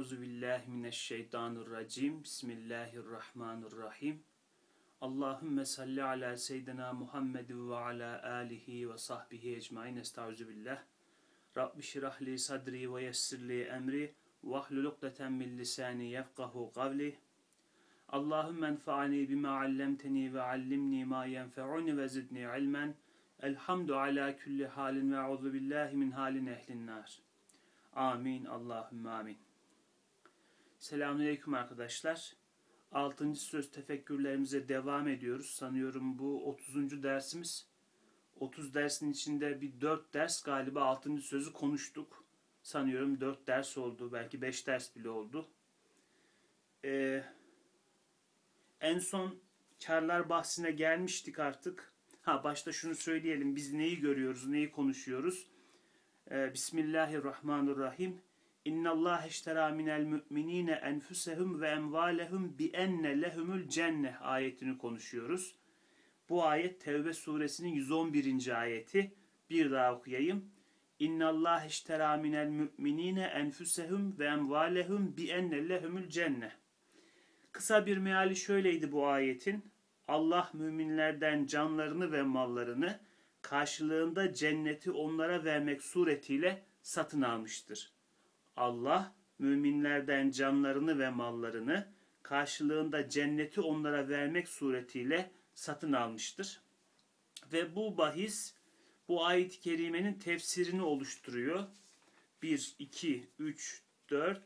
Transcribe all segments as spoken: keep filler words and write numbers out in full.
Euzu billahi mineşşeytanirracim. Bismillahirrahmanirrahim. Allahümme salli ala seyyidina Muhammed ve ala alihi ve sahbihi ecmaîn. Estaizu billah. Rabbi şrah li sadri ve yessir li emri vahlul ukdeten min lisani yefkahu kavli. Allahümme enfa'ni bima allemteni ve allimni ma yenfe'uni ve zidni ilmen. Elhamdu ala kulli halin ve euzu billahi min halin ehlin nar. Amin. Allahümme amin. Selamünaleyküm arkadaşlar. altıncı söz tefekkürlerimize devam ediyoruz. Sanıyorum bu otuzuncu dersimiz. otuz dersin içinde bir dört ders galiba altıncı sözü konuştuk. Sanıyorum dört ders oldu. Belki beş ders bile oldu. Ee, en son kârlar bahsine gelmiştik artık. Ha başta şunu söyleyelim. Biz neyi görüyoruz, neyi konuşuyoruz? Ee, Bismillahirrahmanirrahim. İnna Allah iştera minel müminine enfusehum ve emvalehum bi enne lehumul cenneh ayetini konuşuyoruz. Bu ayet Tevbe suresinin yüz on birinci ayeti. Bir daha okuyayım. İnna Allah iştera minel müminine enfusehum ve emvalehum bi enne lehumul cenneh. Kısa bir meali şöyleydi bu ayetin. Allah müminlerden canlarını ve mallarını karşılığında cenneti onlara vermek suretiyle satın almıştır. Allah müminlerden canlarını ve mallarını karşılığında cenneti onlara vermek suretiyle satın almıştır. Ve bu bahis bu ayet-i kerimenin tefsirini oluşturuyor. bir, iki, üç, dört,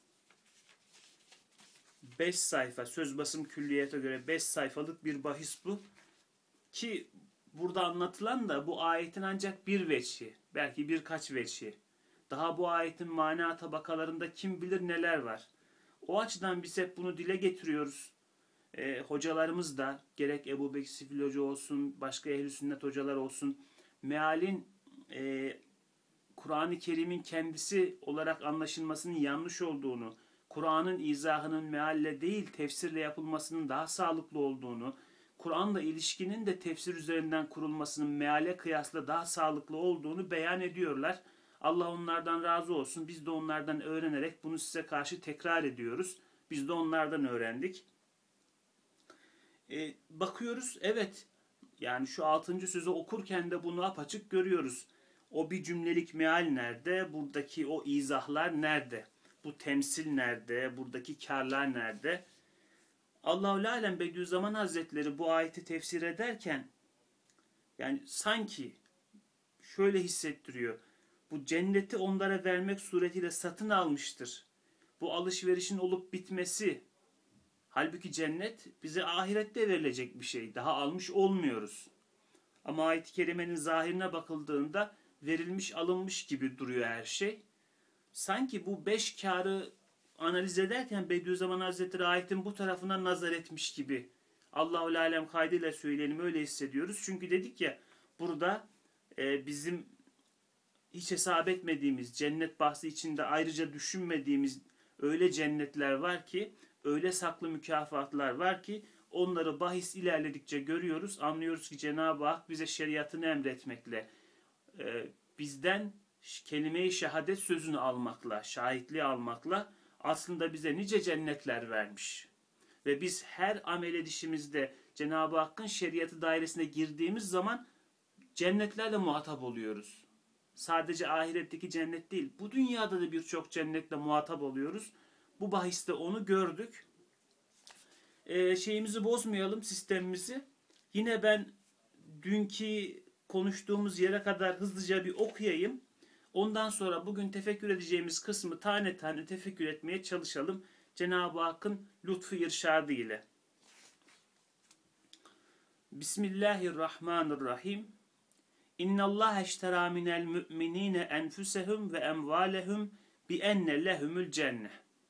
beş sayfa, söz basım külliyete göre beş sayfalık bir bahis bu. Ki burada anlatılan da bu ayetin ancak bir veçhi, belki birkaç veçhi. Daha bu ayetin mana tabakalarında kim bilir neler var. O açıdan biz hep bunu dile getiriyoruz. E, hocalarımız da gerek Ebu Bekir Sifil Hoca olsun, başka ehl-i sünnet hocalar olsun, mealin e, Kur'an-ı Kerim'in kendisi olarak anlaşılmasının yanlış olduğunu, Kur'an'ın izahının mealle değil tefsirle yapılmasının daha sağlıklı olduğunu, Kur'an'la ilişkinin de tefsir üzerinden kurulmasının meale kıyasla daha sağlıklı olduğunu beyan ediyorlar. Allah onlardan razı olsun. Biz de onlardan öğrenerek bunu size karşı tekrar ediyoruz. Biz de onlardan öğrendik. Ee, bakıyoruz, evet, yani şu altıncı sözü okurken de bunu apaçık görüyoruz. O bir cümlelik meal nerede? Buradaki o izahlar nerede? Bu temsil nerede? Buradaki kârlar nerede? Allah-u Alem Bediüzzaman Hazretleri bu ayeti tefsir ederken yani sanki şöyle hissettiriyor. Bu cenneti onlara vermek suretiyle satın almıştır. Bu alışverişin olup bitmesi. Halbuki cennet bize ahirette verilecek bir şey. Daha almış olmuyoruz. Ama ayet-i kerimenin zahirine bakıldığında verilmiş alınmış gibi duruyor her şey. Sanki bu beş kârı analiz ederken Bediüzzaman Hazretleri ayetin bu tarafına nazar etmiş gibi. Allah-u Alem kaydıyla söyleyelim, öyle hissediyoruz. Çünkü dedik ya burada e, bizim hiç hesap etmediğimiz, cennet bahsi içinde ayrıca düşünmediğimiz öyle cennetler var ki, öyle saklı mükafatlar var ki onları bahis ilerledikçe görüyoruz. Anlıyoruz ki Cenab-ı Hak bize şeriatını emretmekle, e, bizden kelime-i şehadet sözünü almakla, şahitliği almakla aslında bize nice cennetler vermiş. Ve biz her amel edişimizde Cenab-ı Hakk'ın şeriatı dairesine girdiğimiz zaman cennetlerle muhatap oluyoruz. Sadece ahiretteki cennet değil, bu dünyada da birçok cennetle muhatap oluyoruz. Bu bahiste onu gördük. Ee, şeyimizi bozmayalım, sistemimizi. Yine ben dünkü konuştuğumuz yere kadar hızlıca bir okuyayım. Ondan sonra bugün tefekkür edeceğimiz kısmı tane tane tefekkür etmeye çalışalım. Cenab-ı Hakk'ın lütfu irşadı ile. Bismillahirrahmanirrahim. İnna Allah iştera minel müminine enfusehum ve emvalehum bi enne lehumul cenneh.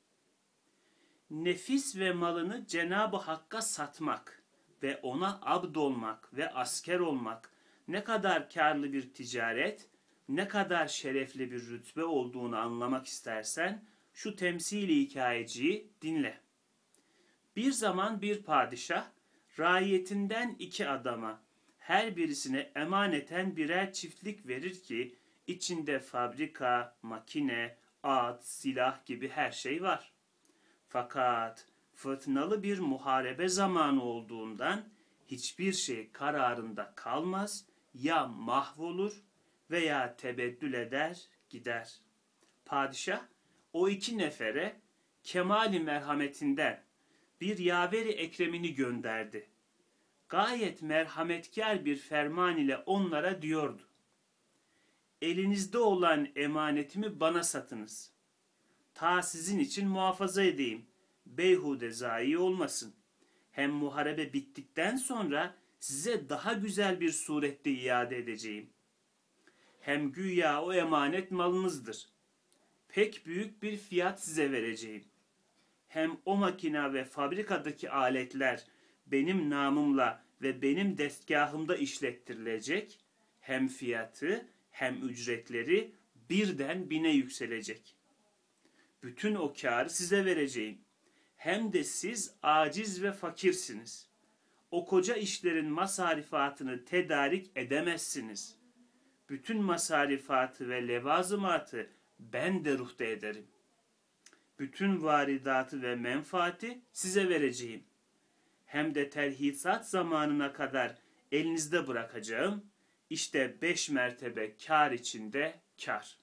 Nefis ve malını Cenab-ı Hakk'a satmak ve ona abd olmak ve asker olmak ne kadar karlı bir ticaret, ne kadar şerefli bir rütbe olduğunu anlamak istersen şu temsili hikayeciyi dinle. Bir zaman bir padişah raiyetinden iki adama her birisine emaneten birer çiftlik verir ki içinde fabrika, makine, At, silah gibi her şey var. Fakat fırtınalı bir muharebe zamanı olduğundan hiçbir şey kararında kalmaz, ya mahvolur veya tebeddül eder gider. Padişah o iki nefere kemali merhametinden bir yaveri ekremini gönderdi. Gayet merhametkar bir ferman ile onlara diyordu: elinizde olan emanetimi bana satınız. Ta sizin için muhafaza edeyim. Beyhude zayi olmasın. Hem muharebe bittikten sonra size daha güzel bir surette iade edeceğim. Hem güya o emanet malınızdır. Pek büyük bir fiyat size vereceğim. Hem o makina ve fabrikadaki aletler benim namımla ve benim destgahımda işlettirilecek, hem fiyatı hem ücretleri birden bine yükselecek. Bütün o kârı size vereceğim. Hem de siz aciz ve fakirsiniz. O koca işlerin masarifatını tedarik edemezsiniz. Bütün masarifatı ve levazımatı ben de ruhta ederim. Bütün varidatı ve menfaati size vereceğim. Hem de terhisat zamanına kadar elinizde bırakacağım. İşte beş mertebe kâr içinde kâr.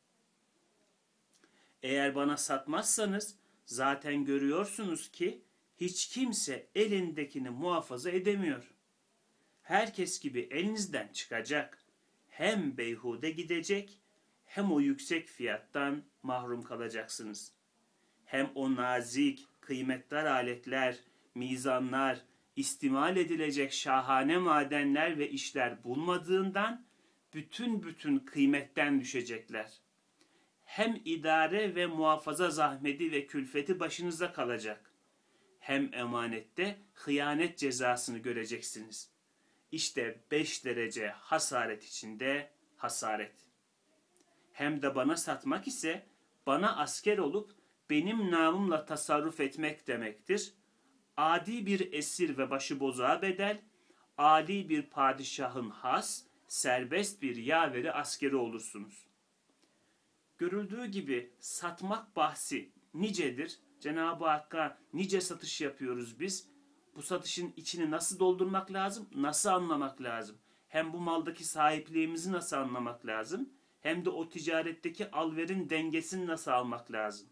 Eğer bana satmazsanız zaten görüyorsunuz ki hiç kimse elindekini muhafaza edemiyor. Herkes gibi elinizden çıkacak. Hem beyhude gidecek hem o yüksek fiyattan mahrum kalacaksınız. Hem o nazik, kıymetli aletler, mizanlar, istimal edilecek şahane madenler ve işler bulmadığından bütün bütün kıymetten düşecekler. Hem idare ve muhafaza zahmeti ve külfeti başınıza kalacak. Hem emanette hıyanet cezasını göreceksiniz. İşte beş derece hasaret içinde hasaret. Hem de bana satmak ise bana asker olup benim namımla tasarruf etmek demektir. Adi bir esir ve başıbozağa bedel, âli bir padişahın has, serbest bir yaveri askeri olursunuz. Görüldüğü gibi satmak bahsi nicedir. Cenab-ı Hakk'a nice satış yapıyoruz biz. Bu satışın içini nasıl doldurmak lazım, nasıl anlamak lazım? Hem bu maldaki sahipliğimizi nasıl anlamak lazım? Hem de o ticaretteki alverin dengesini nasıl almak lazım?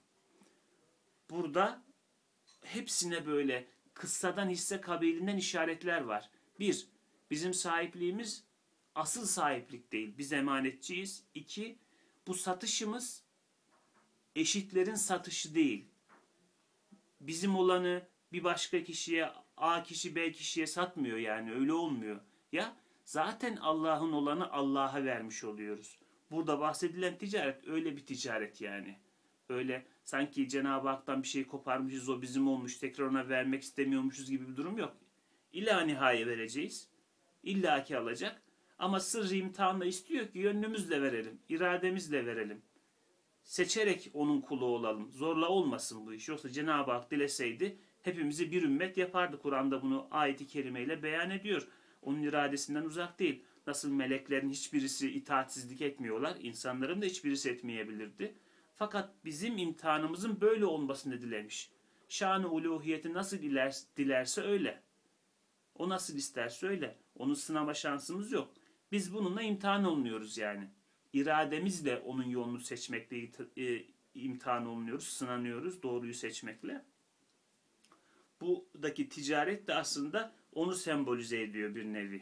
Burada hepsine böyle kıssadan hisse kabilinden işaretler var. Bir, bizim sahipliğimiz asıl sahiplik değil. Biz emanetçiyiz. İki, bu satışımız eşitlerin satışı değil. Bizim olanı bir başka kişiye, A kişi B kişiye satmıyor yani. Öyle olmuyor. Ya zaten Allah'ın olanı Allah'a vermiş oluyoruz. Burada bahsedilen ticaret öyle bir ticaret yani. Öyle sanki Cenab-ı Hak'tan bir şey koparmışız, o bizim olmuş, tekrar ona vermek istemiyormuşuz gibi bir durum yok. İlla nihaya vereceğiz. İlla ki alacak. Ama sırrı imtihanla istiyor ki yönümüzle verelim, irademizle verelim. Seçerek onun kulu olalım. Zorla olmasın bu iş. Yoksa Cenab-ı Hak dileseydi hepimizi bir ümmet yapardı. Kur'an'da bunu ayet-i kerimeyle beyan ediyor. Onun iradesinden uzak değil. Nasıl meleklerin hiçbirisi itaatsizlik etmiyorlar, insanların da hiçbirisi etmeyebilirdi. Fakat bizim imtihanımızın böyle olmasını dilemiş. Şan-ı uluhiyeti nasıl dilerse öyle. O nasıl isterse öyle. Onu sınama şansımız yok. Biz bununla imtihan olunuyoruz yani. İrademizle onun yolunu seçmekle imtihan olunuyoruz, sınanıyoruz doğruyu seçmekle. Buradaki ticaret de aslında onu sembolize ediyor bir nevi.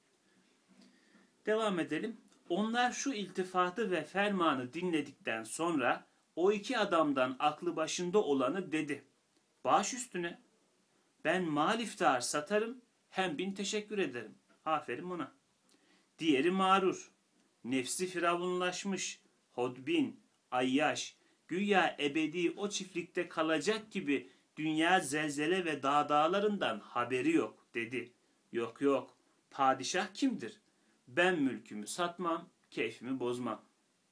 Devam edelim. Onlar şu iltifatı ve fermanı dinledikten sonra o iki adamdan aklı başında olanı dedi: baş üstüne, ben mal iftar satarım, hem bin teşekkür ederim. Aferin ona. Diğeri mağrur, nefsi firavunlaşmış, hodbin, ayyaş, güya ebedi o çiftlikte kalacak gibi dünya zelzele ve dağ dağlarından haberi yok dedi. Yok yok, padişah kimdir? Ben mülkümü satmam, keyfimi bozmam.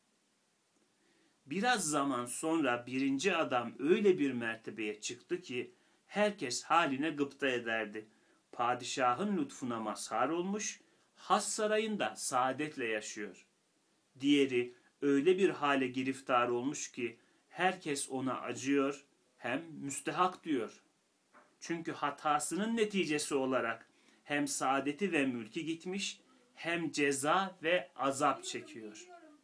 Biraz zaman sonra birinci adam öyle bir mertebeye çıktı ki herkes haline gıpta ederdi. Padişahın lütfuna mazhar olmuş, has sarayında saadetle yaşıyor. Diğeri öyle bir hale giriftar olmuş ki herkes ona acıyor hem müstehak diyor. Çünkü hatasının neticesi olarak hem saadeti ve mülki gitmiş hem ceza ve azap çekiyor.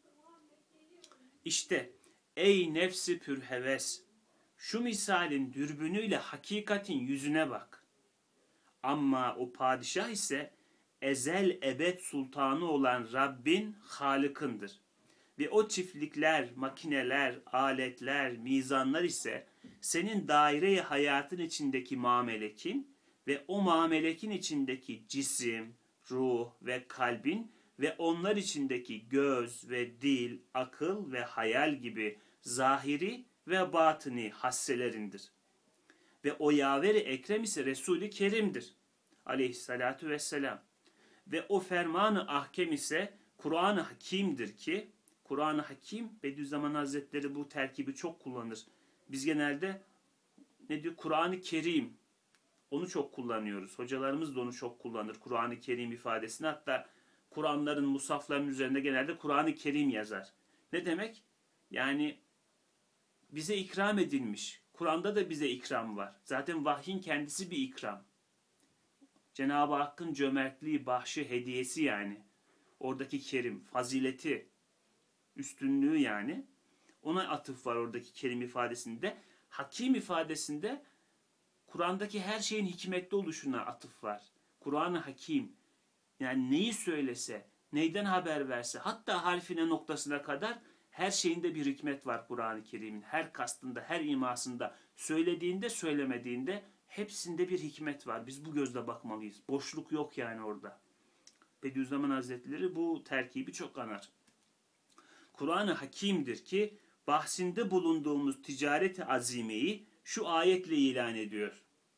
İşte ey nefsi pürheves, şu misalin dürbünüyle hakikatin yüzüne bak. Ama o padişah ise ezel ebed sultanı olan Rabbin Halık'ındır. Ve o çiftlikler, makineler, aletler, mizanlar ise senin daire-i hayatın içindeki mamelekin ve o mamelekin içindeki cisim, ruh ve kalbin ve onlar içindeki göz ve dil, akıl ve hayal gibi zahiri ve batini hasselerindir. Ve o yaveri ekrem ise Resul-i Kerim'dir. Aleyhissalatu vesselam. Ve o fermanı ahkem ise Kur'an-ı Hakim'dir ki, Kur'an-ı Hakim, Bediüzzaman Hazretleri bu terkibi çok kullanır. Biz genelde ne diyor? Kur'an-ı Kerim. Onu çok kullanıyoruz. Hocalarımız da onu çok kullanır. Kur'an-ı Kerim ifadesini. Hatta Kur'anların, musafların üzerinde genelde Kur'an-ı Kerim yazar. Ne demek? Yani bize ikram edilmiş. Kur'an'da da bize ikram var. Zaten vahyin kendisi bir ikram. Cenab-ı Hakk'ın cömertliği, bahşi, hediyesi yani. Oradaki kerim, fazileti, üstünlüğü yani. Ona atıf var oradaki kerim ifadesinde. Hakim ifadesinde Kur'an'daki her şeyin hikmetli oluşuna atıf var. Kur'an-ı Hakim, yani neyi söylese, neyden haber verse, hatta harfine, noktasına kadar her şeyinde bir hikmet var Kur'an-ı Kerim'in. Her kastında, her imasında, söylediğinde, söylemediğinde hepsinde bir hikmet var. Biz bu gözle bakmalıyız. Boşluk yok yani orada. Bediüzzaman Hazretleri bu terkibi çok anar. Kur'an-ı Hakim'dir ki bahsinde bulunduğumuz ticareti azimeyi şu ayetle ilan ediyor.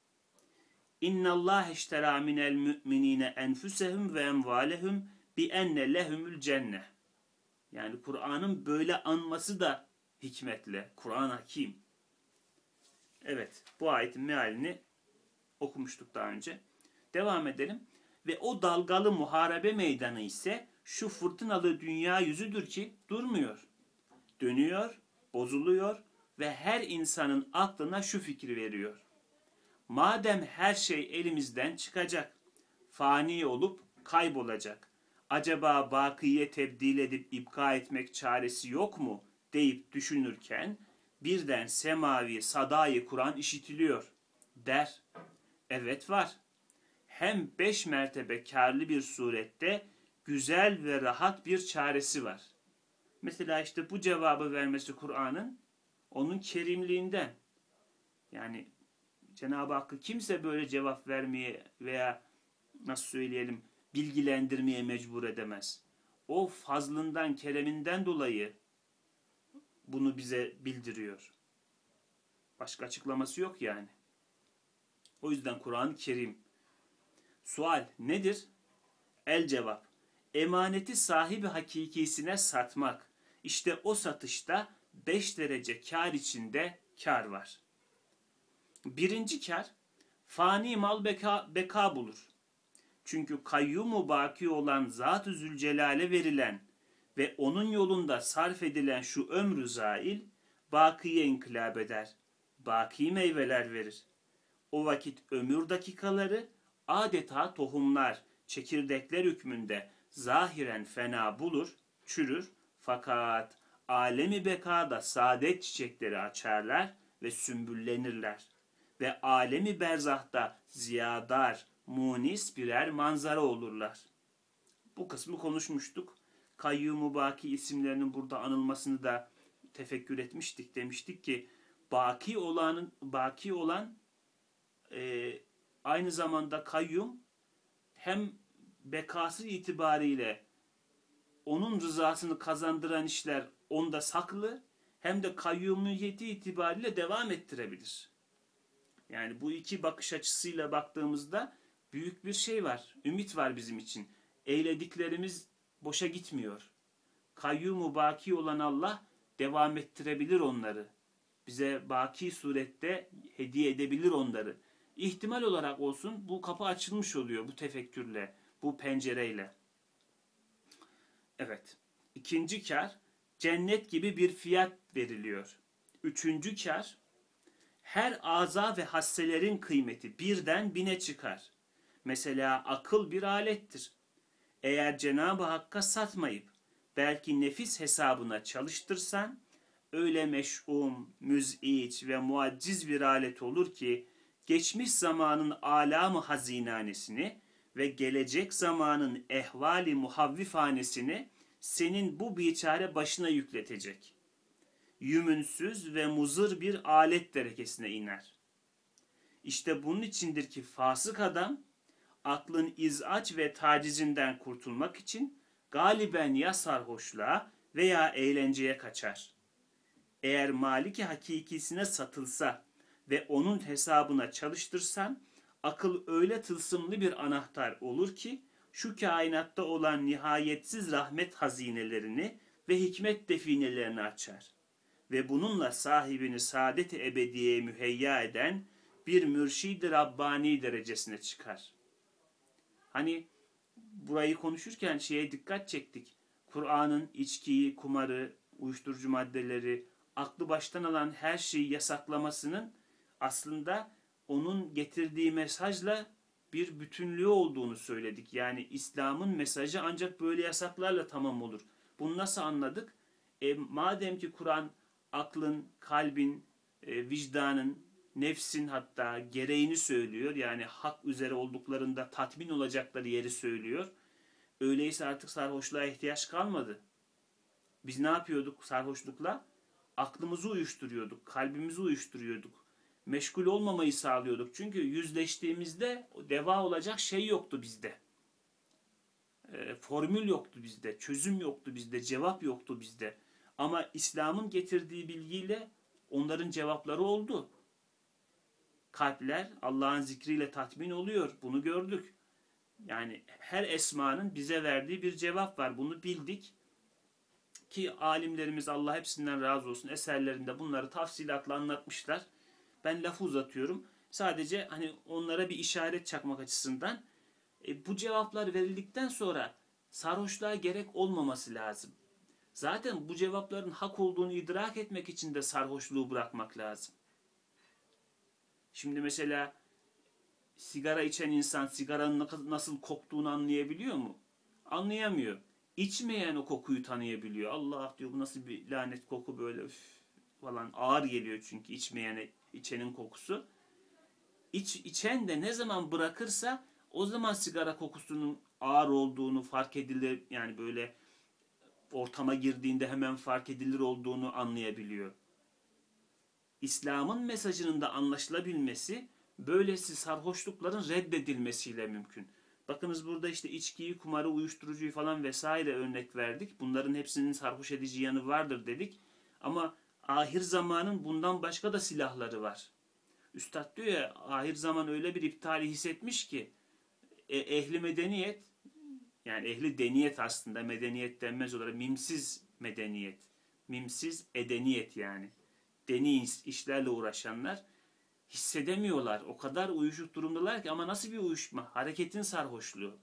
İnna Allah iştera minel müminine enfusehum ve emvalehum bi enne lehumul cenneh. Yani Kur'an'ın böyle anması da hikmetle. Kur'an Hakim. Evet, bu ayetin mealini okumuştuk daha önce. Devam edelim. Ve o dalgalı muharebe meydanı ise şu fırtınalı dünya yüzüdür ki durmuyor. Dönüyor, bozuluyor ve her insanın aklına şu fikri veriyor. Madem her şey elimizden çıkacak, fani olup kaybolacak, acaba bakiye tebdil edip ipka etmek çaresi yok mu deyip düşünürken birden semavi sadayı Kur'an işitiliyor. Der, evet var. Hem beş mertebe kârlı bir surette güzel ve rahat bir çaresi var. Mesela işte bu cevabı vermesi Kur'an'ın onun kerimliğinden. Yani Cenab-ı Hakk'ı kimse böyle cevap vermeye veya nasıl söyleyelim bilgilendirmeye mecbur edemez. O fazlından, kereminden dolayı bunu bize bildiriyor. Başka açıklaması yok yani. O yüzden Kur'an-ı Kerim. Sual nedir? El cevap. Emaneti sahibi hakikisine satmak. İşte o satışta beş derece kar içinde kar var. Birinci kar, fani mal beka, beka bulur. Çünkü kayyum-u baki olan Zat-ı Zülcelal'e verilen ve onun yolunda sarf edilen şu ömrü zail, bakiye inkılap eder. Baki meyveler verir. O vakit ömür dakikaları adeta tohumlar, çekirdekler hükmünde zahiren fena bulur, çürür fakat alemi bekada saadet çiçekleri açarlar ve sümbüllenirler. Ve alemi berzahta ziyadar, munis birer manzara olurlar. Bu kısmı konuşmuştuk. Kayyum-u Baki isimlerinin burada anılmasını da tefekkür etmiştik. Demiştik ki baki olanın baki olan e, aynı zamanda kayyum hem bekası itibariyle onun rızasını kazandıran işler onda saklı hem de kayyumiyeti itibariyle devam ettirebilir. Yani bu iki bakış açısıyla baktığımızda büyük bir şey var. Ümit var bizim için. Eylediklerimiz boşa gitmiyor. Kayyum-u baki olan Allah devam ettirebilir onları. Bize baki surette hediye edebilir onları. İhtimal olarak olsun bu kapı açılmış oluyor bu tefekkürle, bu pencereyle. Evet. İkinci kar, cennet gibi bir fiyat veriliyor. Üçüncü kar, her aza ve hasselerin kıymeti birden bine çıkar. Mesela akıl bir alettir. Eğer Cenab-ı Hakk'a satmayıp belki nefis hesabına çalıştırsan, öyle meş'um, müz'iç ve muacciz bir alet olur ki, geçmiş zamanın alamı hazinanesini ve gelecek zamanın ehvali muhavvifanesini senin bu biçare başına yükletecek. Yümünsüz ve muzır bir alet derekesine iner. İşte bunun içindir ki fasık adam, aklın izaç ve tacizinden kurtulmak için galiben ya sarhoşluğa veya eğlenceye kaçar. Eğer maliki hakikisine satılsa ve onun hesabına çalıştırsan, akıl öyle tılsımlı bir anahtar olur ki, şu kainatta olan nihayetsiz rahmet hazinelerini ve hikmet definelerini açar. Ve bununla sahibini saadet-i ebediyeye müheyya eden bir mürşid-i Rabbani derecesine çıkar. Hani burayı konuşurken şeye dikkat çektik. Kur'an'ın içkiyi, kumarı, uyuşturucu maddeleri, aklı baştan alan her şeyi yasaklamasının aslında onun getirdiği mesajla bir bütünlüğü olduğunu söyledik. Yani İslam'ın mesajı ancak böyle yasaklarla tamam olur. Bunu nasıl anladık? E, madem ki Kur'an aklın, kalbin, e, vicdanın, nefsin hatta gereğini söylüyor. Yani hak üzere olduklarında tatmin olacakları yeri söylüyor. Öyleyse artık sarhoşluğa ihtiyaç kalmadı. Biz ne yapıyorduk sarhoşlukla? Aklımızı uyuşturuyorduk, kalbimizi uyuşturuyorduk. Meşgul olmamayı sağlıyorduk. Çünkü yüzleştiğimizde deva olacak şey yoktu bizde. E, formül yoktu bizde, çözüm yoktu bizde, cevap yoktu bizde. Ama İslam'ın getirdiği bilgiyle onların cevapları oldu. Kalpler Allah'ın zikriyle tatmin oluyor. Bunu gördük. Yani her esmanın bize verdiği bir cevap var. Bunu bildik. Ki alimlerimiz Allah hepsinden razı olsun eserlerinde bunları tafsilatla anlatmışlar. Ben lafı uzatıyorum. Sadece hani onlara bir işaret çakmak açısından e, bu cevaplar verildikten sonra sarhoşluğa gerek olmaması lazım. Zaten bu cevapların hak olduğunu idrak etmek için de sarhoşluğu bırakmak lazım. Şimdi mesela sigara içen insan sigaranın nasıl koktuğunu anlayabiliyor mu? Anlayamıyor. İçmeyen o kokuyu tanıyabiliyor. Allah diyor bu nasıl bir lanet koku böyle üf, falan ağır geliyor çünkü içmeyene içenin kokusu. İç, içen de ne zaman bırakırsa o zaman sigara kokusunun ağır olduğunu fark edilir. Yani böyle ortama girdiğinde hemen fark edilir olduğunu anlayabiliyor. İslam'ın mesajının da anlaşılabilmesi böylesi sarhoşlukların reddedilmesiyle mümkün. Bakınız burada işte içkiyi, kumarı, uyuşturucuyu falan vesaire örnek verdik. Bunların hepsinin sarhoş edici yanı vardır dedik. Ama ahir zamanın bundan başka da silahları var. Üstad diyor ya ahir zaman öyle bir iptali hissetmiş ki e, ehli medeniyet yani ehli deniyet aslında medeniyet denmez olarak mimsiz medeniyet. Mimsiz edeniyet yani. Deni işlerle uğraşanlar hissedemiyorlar. O kadar uyuşuk durumdalar ki ama nasıl bir uyuşma? Hareketin sarhoşluğu.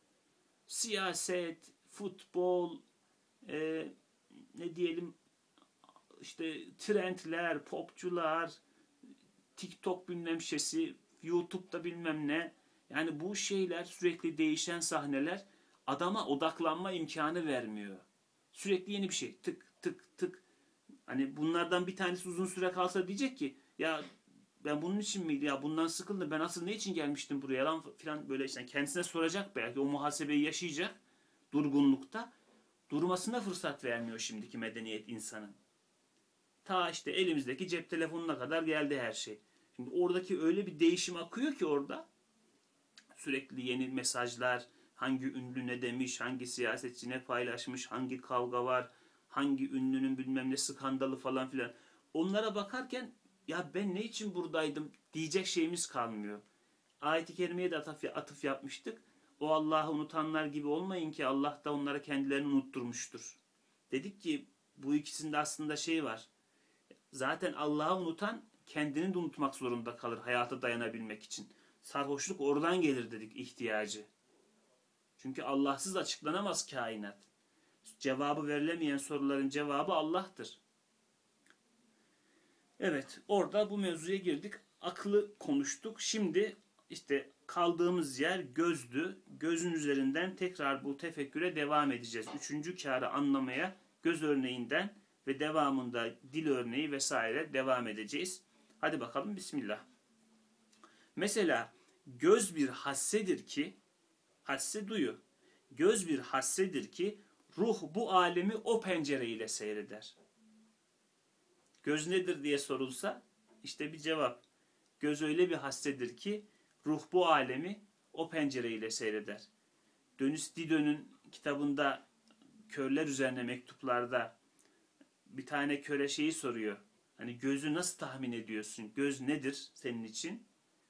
Siyaset, futbol, e, ne diyelim işte trendler, popçular, TikTok bilmem şeysi, YouTube'da bilmem ne. Yani bu şeyler sürekli değişen sahneler adama odaklanma imkanı vermiyor. Sürekli yeni bir şey. Tık tık tık. Hani bunlardan bir tanesi uzun süre kalsa diyecek ki ya ben bunun için miydi ya bundan sıkıldım ben asıl ne için gelmiştim buraya lan filan böyle işte kendisine soracak belki o muhasebeyi yaşayacak durgunlukta. Durmasına fırsat vermiyor şimdiki medeniyet insanın. Ta işte elimizdeki cep telefonuna kadar geldi her şey. Şimdi oradaki öyle bir değişim akıyor ki orada sürekli yeni mesajlar, hangi ünlü ne demiş, hangi siyasetçi ne paylaşmış, hangi kavga var, hangi ünlünün bilmem ne skandalı falan filan. Onlara bakarken ya ben ne için buradaydım diyecek şeyimiz kalmıyor. Ayet-i Kerime'ye de atıf, atıf yapmıştık. O Allah'ı unutanlar gibi olmayın ki Allah da onlara kendilerini unutturmuştur. Dedik ki bu ikisinde aslında şey var. Zaten Allah'ı unutan kendini de unutmak zorunda kalır hayata dayanabilmek için. Sarhoşluk oradan gelir dedik ihtiyacı. Çünkü Allahsız açıklanamaz kainat. Cevabı verilemeyen soruların cevabı Allah'tır. Evet, orada bu mevzuya girdik. Aklı konuştuk. Şimdi işte kaldığımız yer gözdü. Gözün üzerinden tekrar bu tefekküre devam edeceğiz. Üçüncü kârı anlamaya göz örneğinden ve devamında dil örneği vesaire devam edeceğiz. Hadi bakalım, bismillah. Mesela göz bir hassedir ki, hasse duyu. Göz bir hassedir ki ruh bu alemi o pencereyle seyreder. Göz nedir diye sorulsa işte bir cevap. Göz öyle bir hassedir ki ruh bu alemi o pencereyle seyreder. Dönüs Dido'nun kitabında körler üzerine mektuplarda bir tane köre şeyi soruyor. Hani gözü nasıl tahmin ediyorsun? Göz nedir senin için?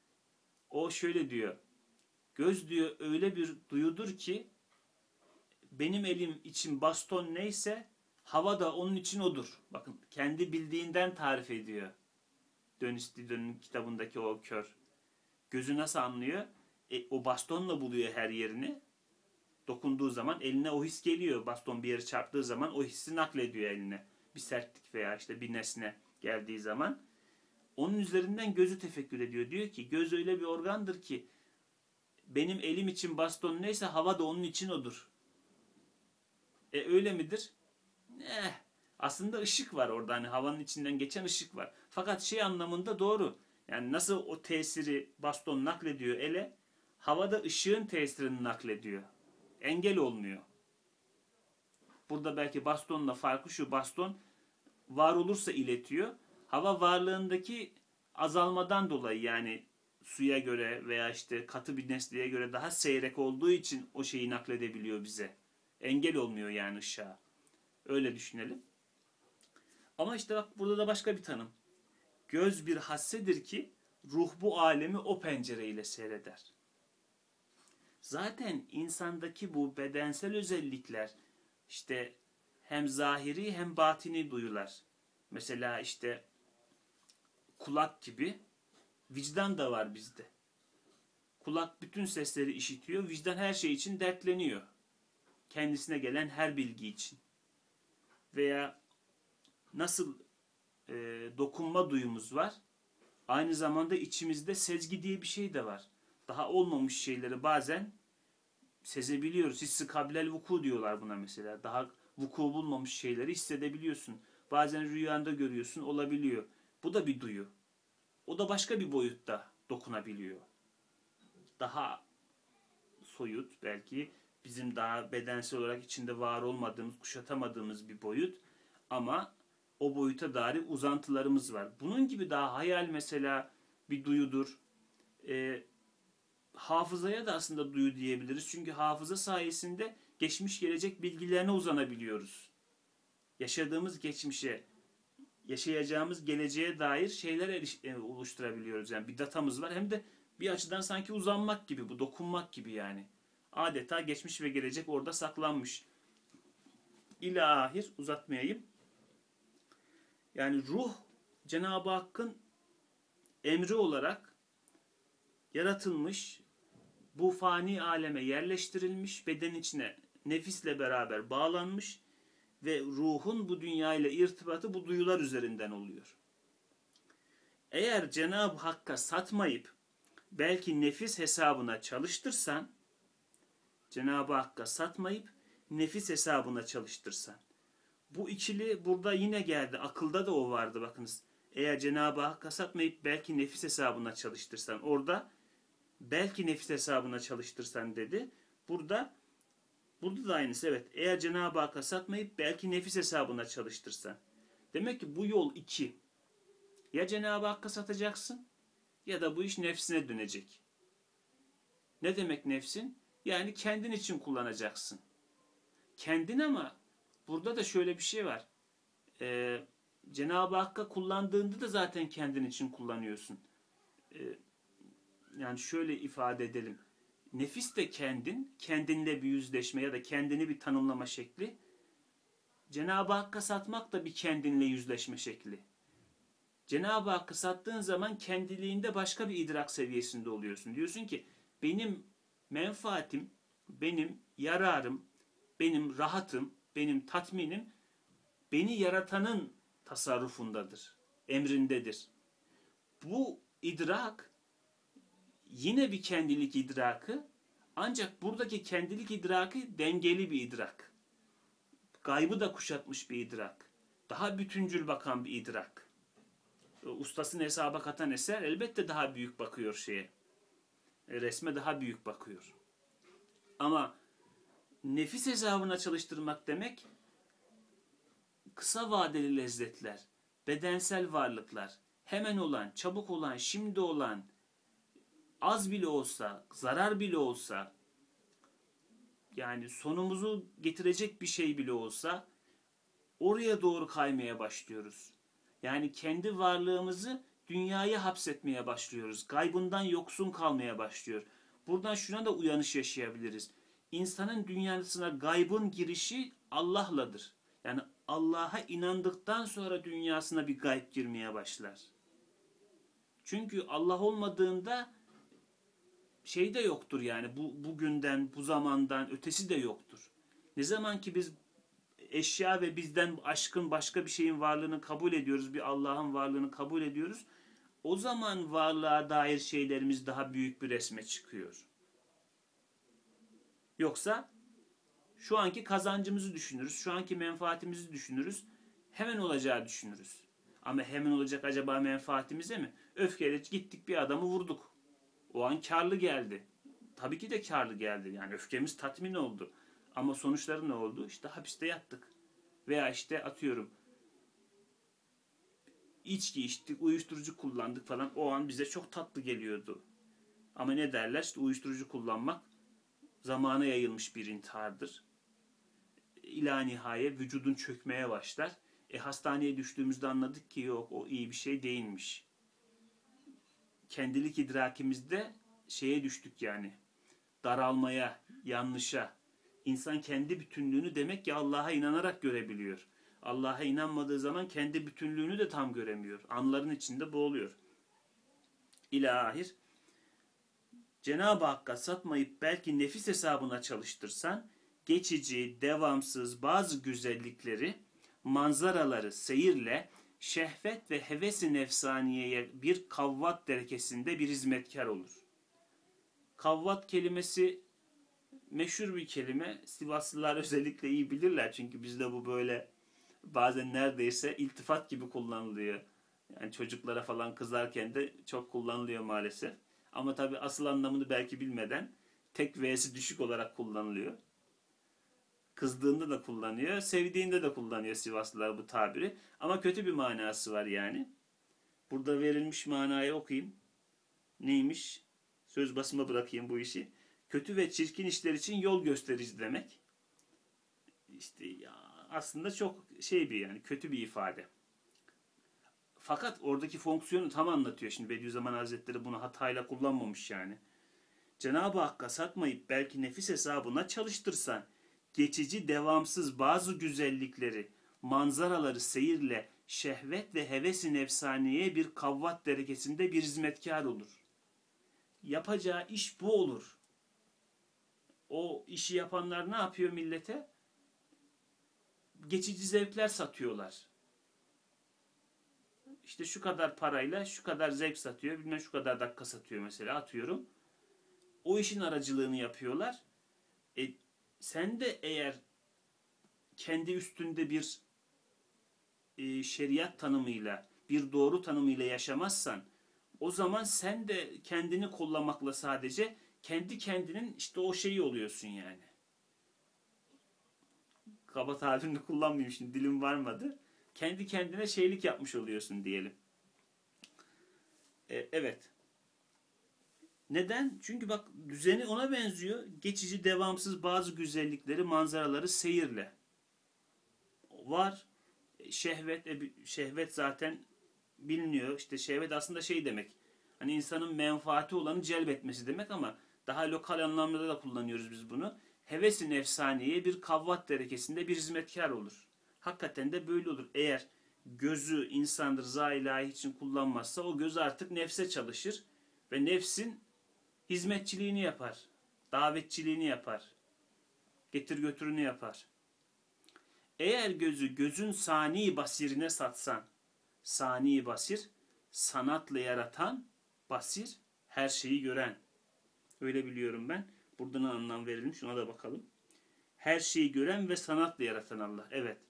O şöyle diyor. Göz diyor öyle bir duyudur ki benim elim için baston neyse hava da onun için odur. Bakın kendi bildiğinden tarif ediyor. Dönüs Dido'nun kitabındaki o kör. Gözü nasıl anlıyor? E, o bastonla buluyor her yerini. Dokunduğu zaman eline o his geliyor. Baston bir yere çarptığı zaman o hissi naklediyor eline. Bir sertlik veya işte bir nesne geldiği zaman. Onun üzerinden gözü tefekkür ediyor. Diyor ki göz öyle bir organdır ki benim elim için baston neyse hava da onun için odur. E öyle midir? Eh, aslında ışık var orada. Hani havanın içinden geçen ışık var. Fakat şey anlamında doğru. Yani nasıl o tesiri baston naklediyor ele, havada ışığın tesirini naklediyor. Engel olmuyor. Burada belki bastonla farkı şu: baston var olursa iletiyor. Hava varlığındaki azalmadan dolayı, yani suya göre veya işte katı bir nesneye göre daha seyrek olduğu için o şeyi nakledebiliyor bize. Engel olmuyor yani ışığa. Öyle düşünelim. Ama işte bak burada da başka bir tanım. Göz bir hassedir ki ruh bu alemi o pencereyle seyreder. Zaten insandaki bu bedensel özellikler işte hem zahiri hem batini duyular. Mesela işte kulak gibi vicdan da var bizde. Kulak bütün sesleri işitiyor, vicdan her şey için dertleniyor. Kendisine gelen her bilgi için. Veya nasıl e, dokunma duyumuz var, aynı zamanda içimizde sezgi diye bir şey de var. Daha olmamış şeyleri bazen sezebiliyoruz. Hissi kablel vuku diyorlar buna mesela. Daha vuku bulmamış şeyleri hissedebiliyorsun. Bazen rüyanda görüyorsun, olabiliyor. Bu da bir duyu. O da başka bir boyutta dokunabiliyor. Daha soyut, belki bizim daha bedensel olarak içinde var olmadığımız, kuşatamadığımız bir boyut. Ama o boyuta dair uzantılarımız var. Bunun gibi daha hayal mesela bir duyudur. E, hafızaya da aslında duyu diyebiliriz. Çünkü hafıza sayesinde geçmiş gelecek bilgilerine uzanabiliyoruz. Yaşadığımız geçmişe, yaşayacağımız geleceğe dair şeyler oluşturabiliyoruz. Yani bir datamız var. Hem de bir açıdan sanki uzanmak gibi, bu dokunmak gibi yani. Adeta geçmiş ve gelecek orada saklanmış. İlahir uzatmayayım. Yani ruh Cenab-ı Hakk'ın emri olarak yaratılmış, bu fani aleme yerleştirilmiş, beden içine nefisle beraber bağlanmış ve ruhun bu dünya ile irtibatı bu duyular üzerinden oluyor. Eğer Cenab-ı Hakk'a satmayıp belki nefis hesabına çalıştırsan, Cenab-ı Hakk'a satmayıp nefis hesabına çalıştırsan, bu ikili burada yine geldi. Akılda da o vardı bakınız. Eğer Cenab-ı Hakk'a satmayıp belki nefis hesabına çalıştırsan, orada belki nefis hesabına çalıştırsan dedi. Burada burada da aynısı. Evet. Eğer Cenab-ı Hakk'a satmayıp belki nefis hesabına çalıştırsan. Demek ki bu yol iki. Ya Cenab-ı Hakk'a satacaksın ya da bu iş nefsine dönecek. Ne demek nefsin? Yani kendin için kullanacaksın. Kendin, ama burada da şöyle bir şey var. Ee, Cenab-ı Hakk'a kullandığında da zaten kendin için kullanıyorsun. Ee, yani şöyle ifade edelim. Nefis de kendin, kendinle bir yüzleşme ya da kendini bir tanımlama şekli. Cenab-ı Hakk'a satmak da bir kendinle yüzleşme şekli. Cenab-ı Hakk'ı sattığın zaman kendiliğinde başka bir idrak seviyesinde oluyorsun. Diyorsun ki benim menfaatim, benim yararım, benim rahatım, benim tatminim beni yaratanın tasarrufundadır, emrindedir. Bu idrak yine bir kendilik idrakı, ancak buradaki kendilik idrakı dengeli bir idrak. Gaybı da kuşatmış bir idrak. Daha bütüncül bakan bir idrak. Ustasını hesaba katan eser elbette daha büyük bakıyor şeye. Resme daha büyük bakıyor. Ama nefis hesabına çalıştırmak demek, kısa vadeli lezzetler, bedensel varlıklar, hemen olan, çabuk olan, şimdi olan, az bile olsa, zarar bile olsa, yani sonumuzu getirecek bir şey bile olsa, oraya doğru kaymaya başlıyoruz. Yani kendi varlığımızı dünyaya hapsetmeye başlıyoruz. Gaybından yoksun kalmaya başlıyor. Buradan şuna da uyanış yaşayabiliriz. İnsanın dünyasına gaybın girişi Allah'ladır. Yani Allah'a inandıktan sonra dünyasına bir gayb girmeye başlar. Çünkü Allah olmadığında şey de yoktur yani. Bu bugünden, bu zamandan ötesi de yoktur. Ne zaman ki biz eşya ve bizden aşkın başka bir şeyin varlığını kabul ediyoruz, bir Allah'ın varlığını kabul ediyoruz, o zaman varlığa dair şeylerimiz daha büyük bir resme çıkıyor. Yoksa şu anki kazancımızı düşünürüz, şu anki menfaatimizi düşünürüz, hemen olacağı düşünürüz. Ama hemen olacak acaba menfaatimize mi? Öfkeyle gittik, bir adamı vurduk. O an karlı geldi. Tabii ki de karlı geldi. Yani öfkemiz tatmin oldu. Ama sonuçları ne oldu? İşte hapiste yattık. Veya işte atıyorum içki içtik, uyuşturucu kullandık falan. O an bize çok tatlı geliyordu. Ama ne derler? İşte uyuşturucu kullanmak zamana yayılmış bir intihardır. İla nihaye vücudun çökmeye başlar. E hastaneye düştüğümüzde anladık ki yok, o iyi bir şey değilmiş. Kendilik idrakimizde şeye düştük yani. Daralmaya, yanlışa. İnsan kendi bütünlüğünü demek ki Allah'a inanarak görebiliyor. Allah'a inanmadığı zaman kendi bütünlüğünü de tam göremiyor. Anların içinde boğuluyor. İlahir, Cenab-ı Hakk'a satmayıp belki nefis hesabına çalıştırsan, geçici, devamsız bazı güzellikleri, manzaraları seyirle, şehvet ve heves-i nefsaniyeye bir kavvat derekesinde bir hizmetkar olur. Kavvat kelimesi meşhur bir kelime. Sivaslılar özellikle iyi bilirler. Çünkü bizde bu böyle bazen neredeyse iltifat gibi kullanılıyor. Yani çocuklara falan kızarken de çok kullanılıyor maalesef. Ama tabii asıl anlamını belki bilmeden tek V'si düşük olarak kullanılıyor. Kızdığında da kullanıyor, sevdiğinde de kullanıyor Sivaslılar bu tabiri. Ama kötü bir manası var yani. Burada verilmiş manayı okuyayım. Neymiş? Söz basıma bırakayım bu işi. Kötü ve çirkin işler için yol gösterici demek. İşte ya aslında çok şey bir yani kötü bir ifade. Fakat oradaki fonksiyonu tam anlatıyor. Şimdi Bediüzzaman Hazretleri bunu hatayla kullanmamış yani. Cenab-ı Hakk'a satmayıp belki nefis hesabına çalıştırsan, geçici devamsız bazı güzellikleri, manzaraları seyirle, şehvet ve heves-i nefsaniyeye bir kavvat derekesinde bir hizmetkar olur. Yapacağı iş bu olur. O işi yapanlar ne yapıyor millete? Geçici zevkler satıyorlar. İşte şu kadar parayla şu kadar zevk satıyor, bilmem şu kadar dakika satıyor mesela, atıyorum. O işin aracılığını yapıyorlar. E, sen de eğer kendi üstünde bir e, şeriat tanımıyla, bir doğru tanımıyla yaşamazsan, o zaman sen de kendini kollamakla sadece kendi kendinin işte o şeyi oluyorsun yani. Kaba tabirini kullanmayayım şimdi, dilim varmadı. Kendi kendine şeylik yapmış oluyorsun diyelim. E, evet. Neden? Çünkü bak düzeni ona benziyor. Geçici, devamsız bazı güzellikleri, manzaraları seyirle. Var. Şehvet, e, şehvet zaten biliniyor. İşte şehvet aslında şey demek. Hani insanın menfaati olanı celbetmesi demek ama daha lokal anlamda da kullanıyoruz biz bunu. Heves-i nefsaniyeye bir kavvat derekesinde bir hizmetkar olur. Hakikaten de böyle olur. Eğer gözü insan rıza ilahi için kullanmazsa o göz artık nefse çalışır ve nefsin hizmetçiliğini yapar. Davetçiliğini yapar. Getir götürünü yapar. Eğer gözü gözün sani basirine satsan, sani basir, sanatla yaratan, basir, her şeyi gören. Öyle biliyorum ben. Burada ne anlam verelim? Şuna da bakalım. Her şeyi gören ve sanatla yaratan Allah. Evet.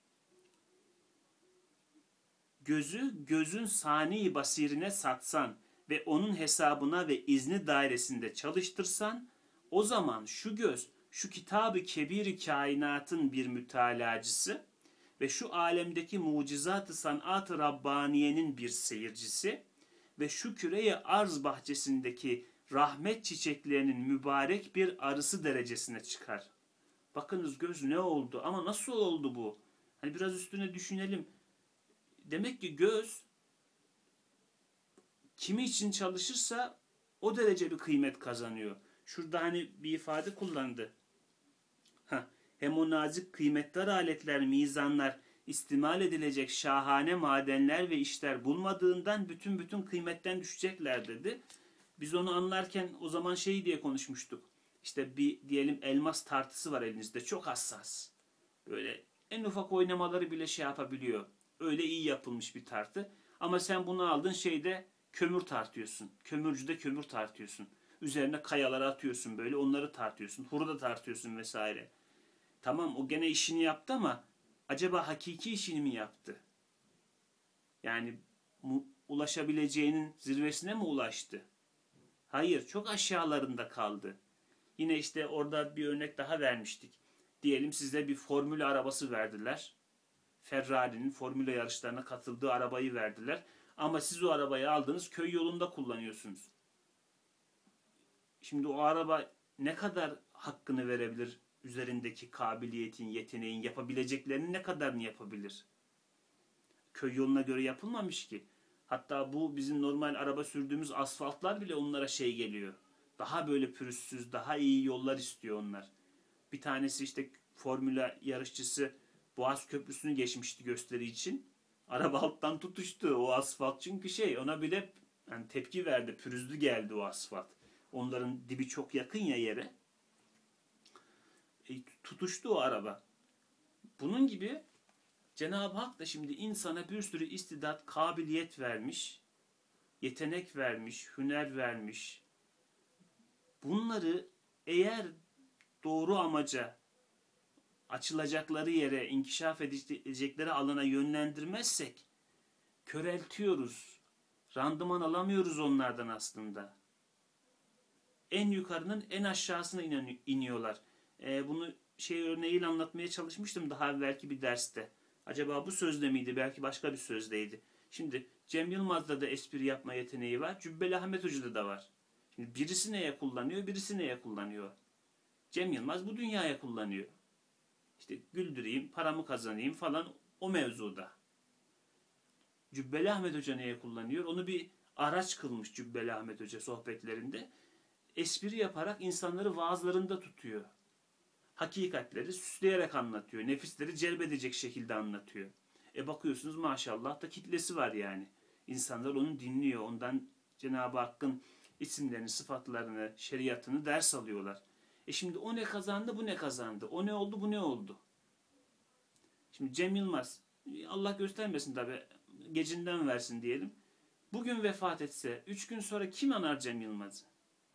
Gözü gözün sani basirine satsan ve onun hesabına ve izni dairesinde çalıştırsan, o zaman şu göz, şu kitab-ı kebir kainatın bir mütalacısı ve şu alemdeki mucizat-ı sanat-ı Rabbaniye'nin bir seyircisi ve şu küreye arz bahçesindeki rahmet çiçeklerinin mübarek bir arısı derecesine çıkar. Bakınız göz ne oldu? Ama nasıl oldu bu? Hani biraz üstüne düşünelim. Demek ki göz kimi için çalışırsa o derece bir kıymet kazanıyor. Şurada hani bir ifade kullandı. Heh, hem o nazik kıymetli aletler, mizanlar, istimal edilecek şahane madenler ve işler bulmadığından bütün bütün kıymetten düşecekler dedi. Biz onu anlarken o zaman şey diye konuşmuştuk. İşte bir diyelim elmas tartısı var elinizde, çok hassas. Böyle en ufak oynamaları bile şey yapabiliyor. Öyle iyi yapılmış bir tartı. Ama sen bunu aldın şeyde kömür tartıyorsun. Kömürcüde kömür tartıyorsun. Üzerine kayaları atıyorsun böyle, onları tartıyorsun. Hurda tartıyorsun vesaire. Tamam, o gene işini yaptı ama acaba hakiki işini mi yaptı? Yani ulaşabileceğinin zirvesine mi ulaştı? Hayır, çok aşağılarında kaldı. Yine işte orada bir örnek daha vermiştik. Diyelim size bir formül arabası verdiler. Ferrari'nin formüle yarışlarına katıldığı arabayı verdiler. Ama siz o arabayı aldınız, köy yolunda kullanıyorsunuz. Şimdi o araba ne kadar hakkını verebilir? Üzerindeki kabiliyetin, yeteneğin, yapabileceklerinin ne kadarını yapabilir? Köy yoluna göre yapılmamış ki. Hatta bu bizim normal araba sürdüğümüz asfaltlar bile onlara şey geliyor. Daha böyle pürüzsüz, daha iyi yollar istiyor onlar. Bir tanesi işte formüle yarışçısı Boğaz Köprüsü'nü geçmişti gösteri için. Araba alttan tutuştu o asfalt, çünkü şey ona bile yani tepki verdi. Pürüzlü geldi o asfalt. Onların dibi çok yakın ya yere. E, tutuştu o araba. Bunun gibi Cenab-ı Hak da şimdi insana bir sürü istidat, kabiliyet vermiş, yetenek vermiş, hüner vermiş. Bunları eğer doğru amaca, açılacakları yere, inkişaf edecekleri alana yönlendirmezsek köreltiyoruz. Randıman alamıyoruz onlardan aslında. En yukarının en aşağısına iniyorlar. Ee, bunu şey örneğiyle anlatmaya çalışmıştım daha evvelki bir derste. Acaba bu sözde miydi? Belki başka bir sözdeydi. Şimdi Cem Yılmaz'da da espri yapma yeteneği var. Cübbeli Ahmet Hoca'da da var. Şimdi birisi neye kullanıyor, birisi neye kullanıyor? Cem Yılmaz bu dünyaya kullanıyor. İşte güldüreyim, paramı kazanayım falan, o mevzuda. Cübbeli Ahmet Hoca neye kullanıyor? Onu bir araç kılmış Cübbeli Ahmet Hoca sohbetlerinde. Espri yaparak insanları vaazlarında tutuyor. Hakikatleri süsleyerek anlatıyor. Nefisleri celbedecek şekilde anlatıyor. E bakıyorsunuz maşallah da kitlesi var yani. İnsanlar onu dinliyor. Ondan Cenab-ı Hakk'ın isimlerini, sıfatlarını, şeriatını ders alıyorlar. E şimdi o ne kazandı, bu ne kazandı? O ne oldu, bu ne oldu? Şimdi Cem Yılmaz, Allah göstermesin tabi, gecinden versin diyelim. Bugün vefat etse, üç gün sonra kim anar Cem Yılmaz'ı?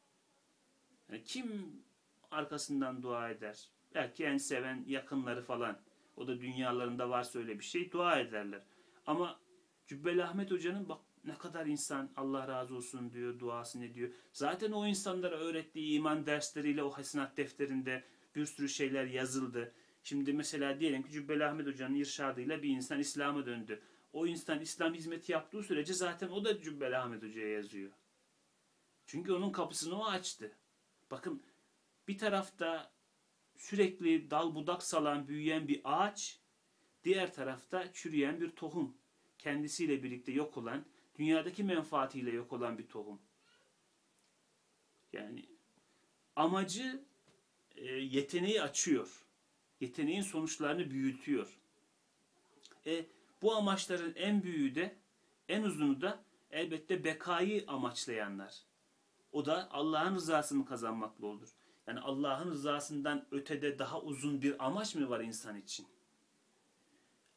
Yani kim arkasından dua eder? Belki en seven yakınları falan. O da dünyalarında varsa öyle bir şey, dua ederler. Ama Cübbeli Ahmet Hoca'nın bak ne kadar insan Allah razı olsun diyor, duasını ediyor. Zaten o insanlara öğrettiği iman dersleriyle o hasenat defterinde bir sürü şeyler yazıldı. Şimdi mesela diyelim ki Cübbeli Ahmet Hoca'nın irşadıyla bir insan İslam'a döndü. O insan İslam hizmeti yaptığı sürece zaten o da Cübbeli Ahmet Hoca'ya yazıyor. Çünkü onun kapısını o açtı. Bakın bir tarafta sürekli dal budak salan, büyüyen bir ağaç, diğer tarafta çürüyen bir tohum. Kendisiyle birlikte yok olan, dünyadaki menfaatiyle yok olan bir tohum. Yani amacı, e, yeteneği açıyor. Yeteneğin sonuçlarını büyütüyor. E, bu amaçların en büyüğü de, en uzunu da elbette bekayı amaçlayanlar. O da Allah'ın rızasını kazanmakla olur. Yani Allah'ın rızasından ötede daha uzun bir amaç mı var insan için?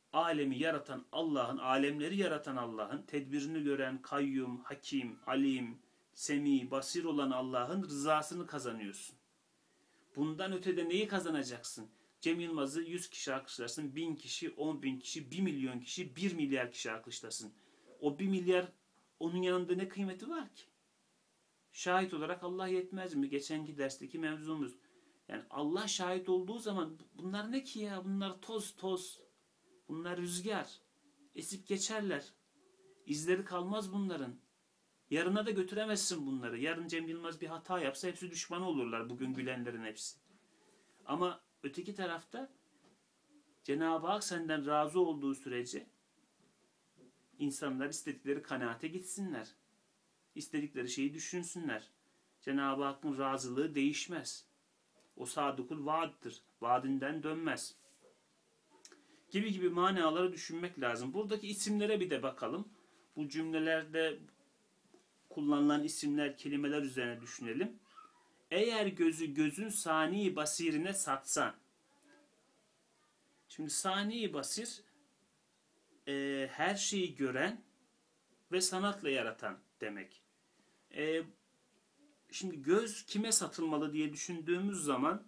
alemi yaratan Allah'ın, alemleri yaratan Allah'ın, tedbirini gören, kayyum, hakim, alim, semi, basir olan Allah'ın rızasını kazanıyorsun. Bundan ötede neyi kazanacaksın? Cem Yılmaz'ı yüz kişi alkışlarsın, bin kişi, on bin kişi, bir milyon kişi, bir milyar kişi alkışlasın. O bir milyar onun yanında ne kıymeti var ki? Şahit olarak Allah yetmez mi? Geçenki dersteki mevzumuz. Yani Allah şahit olduğu zaman bunlar ne ki ya? Bunlar toz toz. Bunlar rüzgar. Esip geçerler. İzleri kalmaz bunların. Yarına da götüremezsin bunları. Yarın Cem Yılmaz bir hata yapsa hepsi düşman olurlar. Bugün gülenlerin hepsi. Ama öteki tarafta Cenab-ı Hak senden razı olduğu sürece insanlar istedikleri kanaate gitsinler. İstedikleri şeyi düşünsünler. Cenab-ı Hakk'ın razılığı değişmez. O sadıkul vaaddir. Vaadinden dönmez. Gibi gibi manaları düşünmek lazım. Buradaki isimlere bir de bakalım. Bu cümlelerde kullanılan isimler, kelimeler üzerine düşünelim. Eğer gözü gözün sani basirine satsan. Şimdi sani basir e, her şeyi gören ve sanatla yaratan demek. E, şimdi göz kime satılmalı diye düşündüğümüz zaman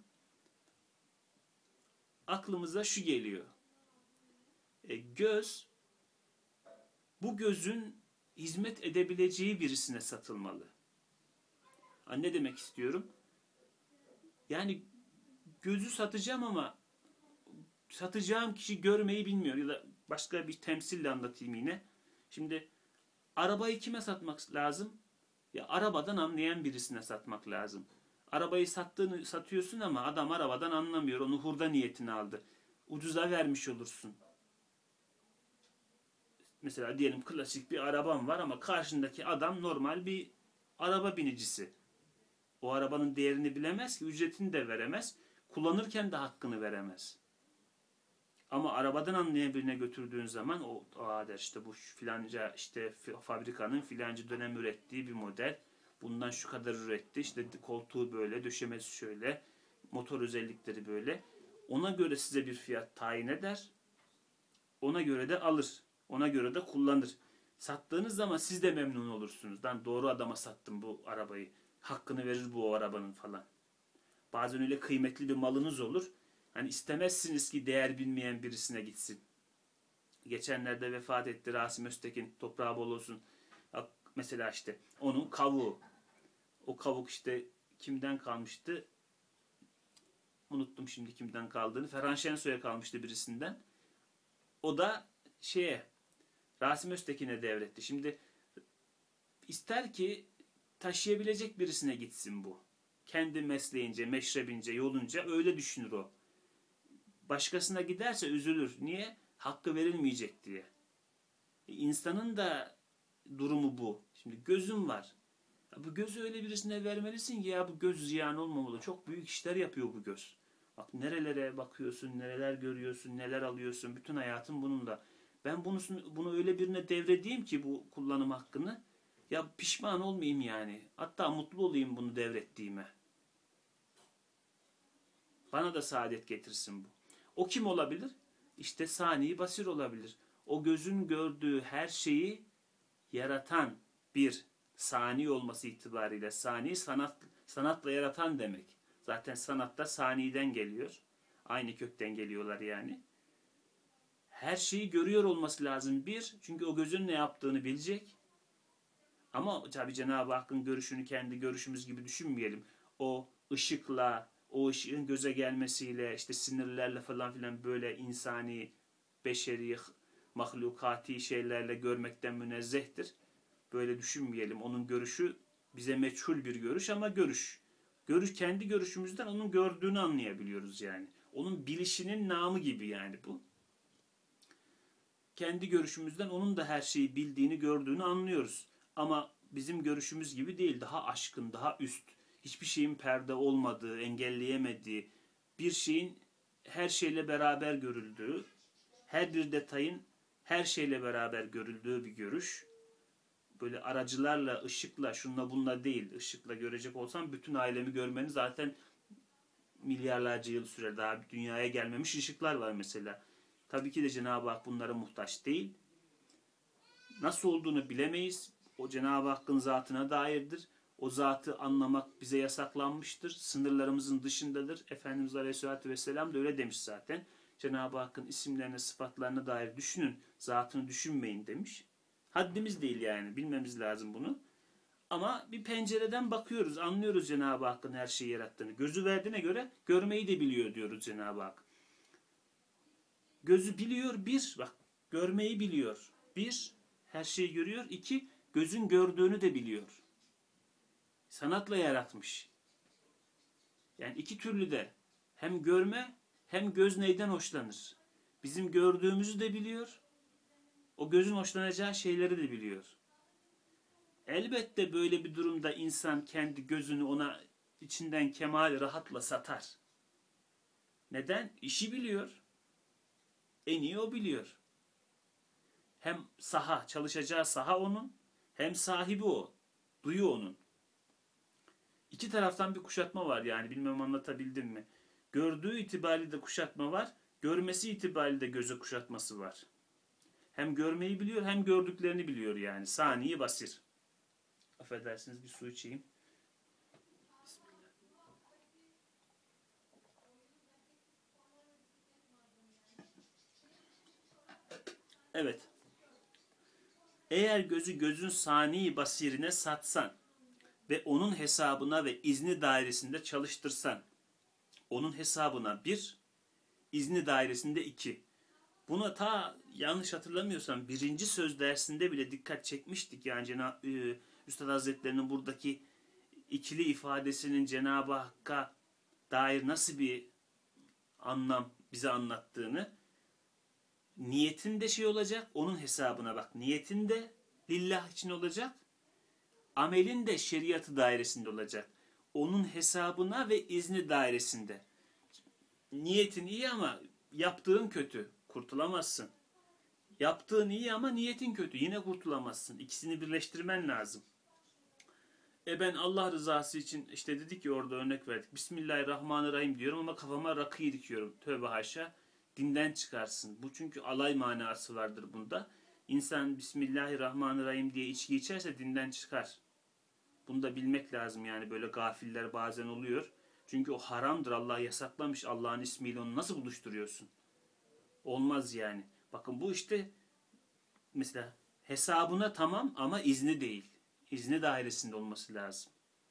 aklımıza şu geliyor. E, göz bu gözün hizmet edebileceği birisine satılmalı. Ha, ne demek istiyorum? Yani gözü satacağım ama satacağım kişi görmeyi bilmiyor. Ya da başka bir temsille anlatayım yine. Şimdi arabayı kime satmak lazım? Ya arabadan anlayan birisine satmak lazım. Arabayı sattığını satıyorsun ama adam arabadan anlamıyor. Onu hurda niyetine aldı. Ucuza vermiş olursun. Mesela diyelim klasik bir araban var ama karşındaki adam normal bir araba binicisi. O arabanın değerini bilemez ki, ücretini de veremez. Kullanırken de hakkını veremez. Ama arabadan anlayan birine götürdüğün zaman o aa der işte bu filanca işte fabrikanın filanca dönem ürettiği bir model. Bundan şu kadar üretti. İşte koltuğu böyle, döşemesi şöyle, motor özellikleri böyle. Ona göre size bir fiyat tayin eder. Ona göre de alır. Ona göre de kullanır. Sattığınız zaman siz de memnun olursunuz. Ben doğru adama sattım bu arabayı. Hakkını verir bu o arabanın falan. Bazen öyle kıymetli bir malınız olur. Hani istemezsiniz ki değer bilmeyen birisine gitsin. Geçenlerde vefat etti Rasim Öztekin. Toprağı bol olsun. Mesela işte onun kavuğu. O kavuk işte kimden kalmıştı? Unuttum şimdi kimden kaldığını. Ferhan Şensoy'a kalmıştı birisinden. O da şeye Rasim Öztekin'e devretti. Şimdi ister ki taşıyabilecek birisine gitsin bu. Kendi mesleğince, meşrebince, yolunca öyle düşünür o. Başkasına giderse üzülür. Niye? Hakkı verilmeyecek diye. E insanın da durumu bu. Şimdi gözün var. Ya bu gözü öyle birisine vermelisin ki ya bu göz ziyan olmamalı. Çok büyük işler yapıyor bu göz. Bak nerelere bakıyorsun, nereler görüyorsun, neler alıyorsun. Bütün hayatın bununla. Ben bunu, bunu öyle birine devredeyim ki bu kullanım hakkını. Ya pişman olmayayım yani. Hatta mutlu olayım bunu devrettiğime. Bana da saadet getirsin bu. O kim olabilir? İşte sani basir olabilir. O gözün gördüğü her şeyi yaratan bir sani olması itibariyle. Sani sanat, sanatla yaratan demek. Zaten sanatta saniden geliyor. Aynı kökten geliyorlar yani. Her şeyi görüyor olması lazım. Bir, çünkü o gözün ne yaptığını bilecek. Ama tabii Cenab-ı Hakk'ın görüşünü kendi görüşümüz gibi düşünmeyelim. O ışıkla, o ışığın göze gelmesiyle, işte sinirlerle falan filan böyle insani, beşeri, mahlukati şeylerle görmekten münezzehtir. Böyle düşünmeyelim. Onun görüşü bize meçhul bir görüş ama görüş. Görüş kendi görüşümüzden onun gördüğünü anlayabiliyoruz yani. Onun bilişinin namı gibi yani bu. Kendi görüşümüzden onun da her şeyi bildiğini, gördüğünü anlıyoruz. Ama bizim görüşümüz gibi değil. Daha aşkın, daha üst. Hiçbir şeyin perde olmadığı, engelleyemediği, bir şeyin her şeyle beraber görüldüğü, her bir detayın her şeyle beraber görüldüğü bir görüş. Böyle aracılarla, ışıkla, şunla bunla değil. Işıkla görecek olsam bütün ailemi görmeni zaten milyarlarca yıl sürer. Daha dünyaya gelmemiş ışıklar var mesela. Tabii ki de Cenab-ı Hak bunlara muhtaç değil. Nasıl olduğunu bilemeyiz. O Cenab-ı Hakk'ın zatına dairdir. O zatı anlamak bize yasaklanmıştır. Sınırlarımızın dışındadır. Efendimiz Aleyhisselatü Vesselam da öyle demiş zaten. Cenab-ı Hakk'ın isimlerine, sıfatlarına dair düşünün. Zatını düşünmeyin demiş. Haddimiz değil yani. Bilmemiz lazım bunu. Ama bir pencereden bakıyoruz. Anlıyoruz Cenab-ı Hakk'ın her şeyi yarattığını. Gözü verdiğine göre görmeyi de biliyor diyoruz Cenab-ı Hak. Gözü biliyor. Bir, bak görmeyi biliyor. Bir, her şeyi görüyor. İki, gözün gördüğünü de biliyor. Sanatla yaratmış. Yani iki türlü de hem görme hem göz neyden hoşlanır. Bizim gördüğümüzü de biliyor. O gözün hoşlanacağı şeyleri de biliyor. Elbette böyle bir durumda insan kendi gözünü ona içinden kemal rahatla satar. Neden? İşi biliyor. En iyi o biliyor. Hem saha, çalışacağı saha onun, hem sahibi o. Duyu onun. İki taraftan bir kuşatma var yani, bilmem anlatabildim mi? Gördüğü itibariyle de kuşatma var, görmesi itibariyle de göze kuşatması var. Hem görmeyi biliyor hem gördüklerini biliyor yani. Sani basir. Affedersiniz bir su içeyim. Evet. Eğer gözü gözün sani basirine satsan ve onun hesabına ve izni dairesinde çalıştırsan, onun hesabına bir, izni dairesinde iki. Buna ta yanlış hatırlamıyorsam birinci söz dersinde bile dikkat çekmiştik. Yani Cenab- e, Üstad Hazretleri'nin buradaki ikili ifadesinin Cenab-ı Hakk'a dair nasıl bir anlam bize anlattığını. Niyetin de şey olacak, onun hesabına bak. Niyetin de lillah için olacak. Amelin de şeriatı dairesinde olacak. Onun hesabına ve izni dairesinde. Niyetin iyi ama yaptığın kötü. Kurtulamazsın. Yaptığın iyi ama niyetin kötü. Yine kurtulamazsın. İkisini birleştirmen lazım. E ben Allah rızası için işte dedik ki orada örnek verdik. Bismillahirrahmanirrahim diyorum ama kafama rakıyı dikiyorum. Tövbe haşa. Dinden çıkarsın. Bu çünkü alay manası vardır bunda. İnsan Bismillahirrahmanirrahim diye içki içerse dinden çıkar. Bunu da bilmek lazım yani, böyle gafiller bazen oluyor. Çünkü o haramdır, Allah yasaklamış. Allah'ın ismiyle onu nasıl buluşturuyorsun? Olmaz yani. Bakın bu işte mesela hesabına tamam ama izni değil. İzni dairesinde olması lazım.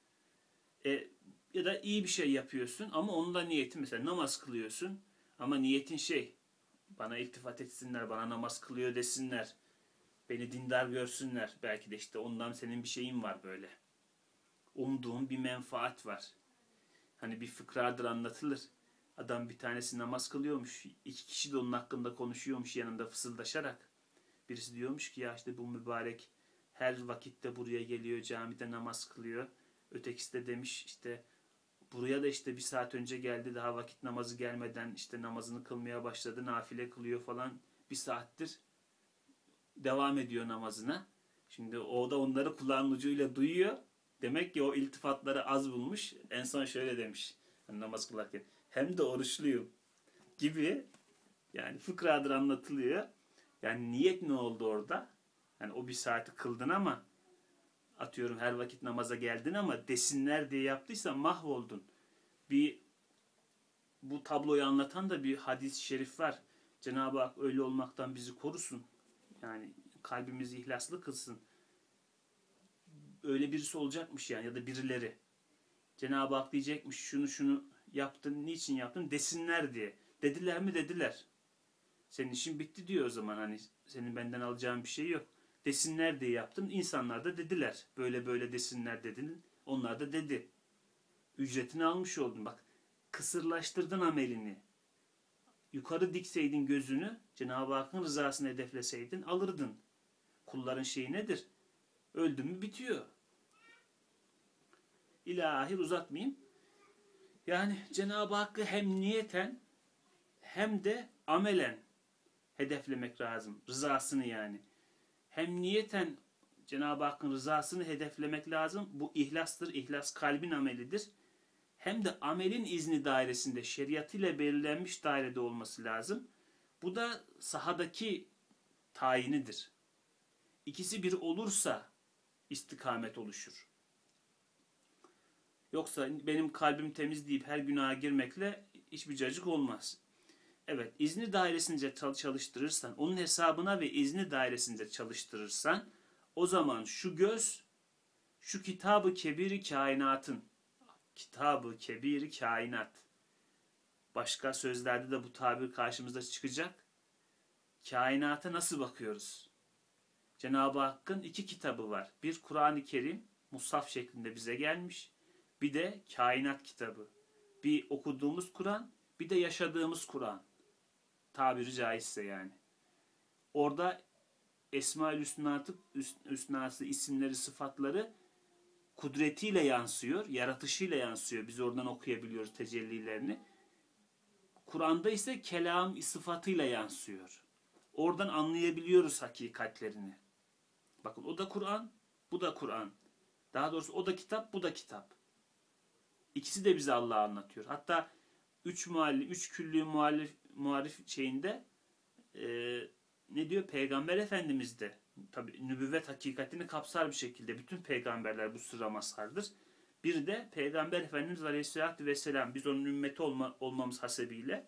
E, ya da iyi bir şey yapıyorsun ama onun da niyeti, mesela namaz kılıyorsun ama niyetin şey, bana iltifat etsinler, bana namaz kılıyor desinler, beni dindar görsünler. Belki de işte ondan senin bir şeyin var böyle. Umduğun bir menfaat var. Hani bir fıkradır anlatılır. Adam bir tanesi namaz kılıyormuş. İki kişi de onun hakkında konuşuyormuş yanında fısıldaşarak. Birisi diyormuş ki ya işte bu mübarek her vakitte buraya geliyor, camide namaz kılıyor. Ötekisi de demiş işte buraya da işte bir saat önce geldi, daha vakit namazı gelmeden işte namazını kılmaya başladı, nafile kılıyor falan, bir saattir devam ediyor namazına. Şimdi o da onları kulağın ucuyla duyuyor. Demek ki o iltifatları az bulmuş. En son şöyle demiş hani namaz kılarken, hem de oruçluyum gibi, yani fıkradır anlatılıyor. Yani niyet ne oldu orada? Yani o bir saati kıldın ama atıyorum her vakit namaza geldin ama desinler diye yaptıysan mahvoldun. Bir bu tabloyu anlatan da bir hadis-i şerif var. Cenab-ı Hak öyle olmaktan bizi korusun. Yani kalbimizi ihlaslı kılsın. Öyle birisi olacakmış yani, ya da birileri. Cenab-ı Hak diyecekmiş şunu şunu yaptın, niçin yaptın desinler diye. Dediler mi? Dediler. Senin işin bitti diyor o zaman, hani senin benden alacağın bir şey yok. Desinler diye yaptın. İnsanlar da dediler. Böyle böyle desinler dedin. Onlar da dedi. Ücretini almış oldun. Bak, kısırlaştırdın amelini. Yukarı dikseydin gözünü, Cenab-ı Hakk'ın rızasını hedefleseydin alırdın. Kulların şeyi nedir? Öldü mü bitiyor. İlahir uzatmayayım. Yani Cenab-ı Hakk'ı hem niyeten hem de amelen hedeflemek lazım. Rızasını yani. Hem niyeten Cenab-ı Hakk'ın rızasını hedeflemek lazım. Bu ihlastır. İhlas kalbin amelidir. Hem de amelin izni dairesinde, şeriatıyla belirlenmiş dairede olması lazım. Bu da sahadaki tayinidir. İkisi bir olursa istikamet oluşur. Yoksa benim kalbim temiz deyip her günaha girmekle hiçbir cacık olmaz. Evet, izni dairesinde çalıştırırsan, onun hesabına ve izni dairesinde çalıştırırsan, o zaman şu göz, şu kitab-ı kebir-i kainatın, kitab-ı kebir-i kainat, başka sözlerde de bu tabir karşımıza çıkacak. Kainata nasıl bakıyoruz? Cenab-ı Hakk'ın iki kitabı var. Bir Kur'an-ı Kerim, mushaf şeklinde bize gelmiş. Bir de kainat kitabı. Bir okuduğumuz Kur'an, bir de yaşadığımız Kur'an. Tabiri caizse yani. Orada Esma-ül Hüsna'sı, Hüsna'sı, isimleri, sıfatları kudretiyle yansıyor, yaratışıyla yansıyor. Biz oradan okuyabiliyoruz tecellilerini. Kur'an'da ise kelam sıfatıyla yansıyor. Oradan anlayabiliyoruz hakikatlerini. Bakın o da Kur'an, bu da Kur'an. Daha doğrusu o da kitap, bu da kitap. İkisi de bize Allah'ı anlatıyor. Hatta üç muallif, üç küllü muallif, muarif şeyinde e, ne diyor? Peygamber Efendimiz de tabi nübüvvet hakikatini kapsar bir şekilde. Bütün peygamberler bu sırra mazhardır. Bir de Peygamber Efendimiz Aleyhisselatü Vesselam, biz onun ümmeti olma, olmamız hasebiyle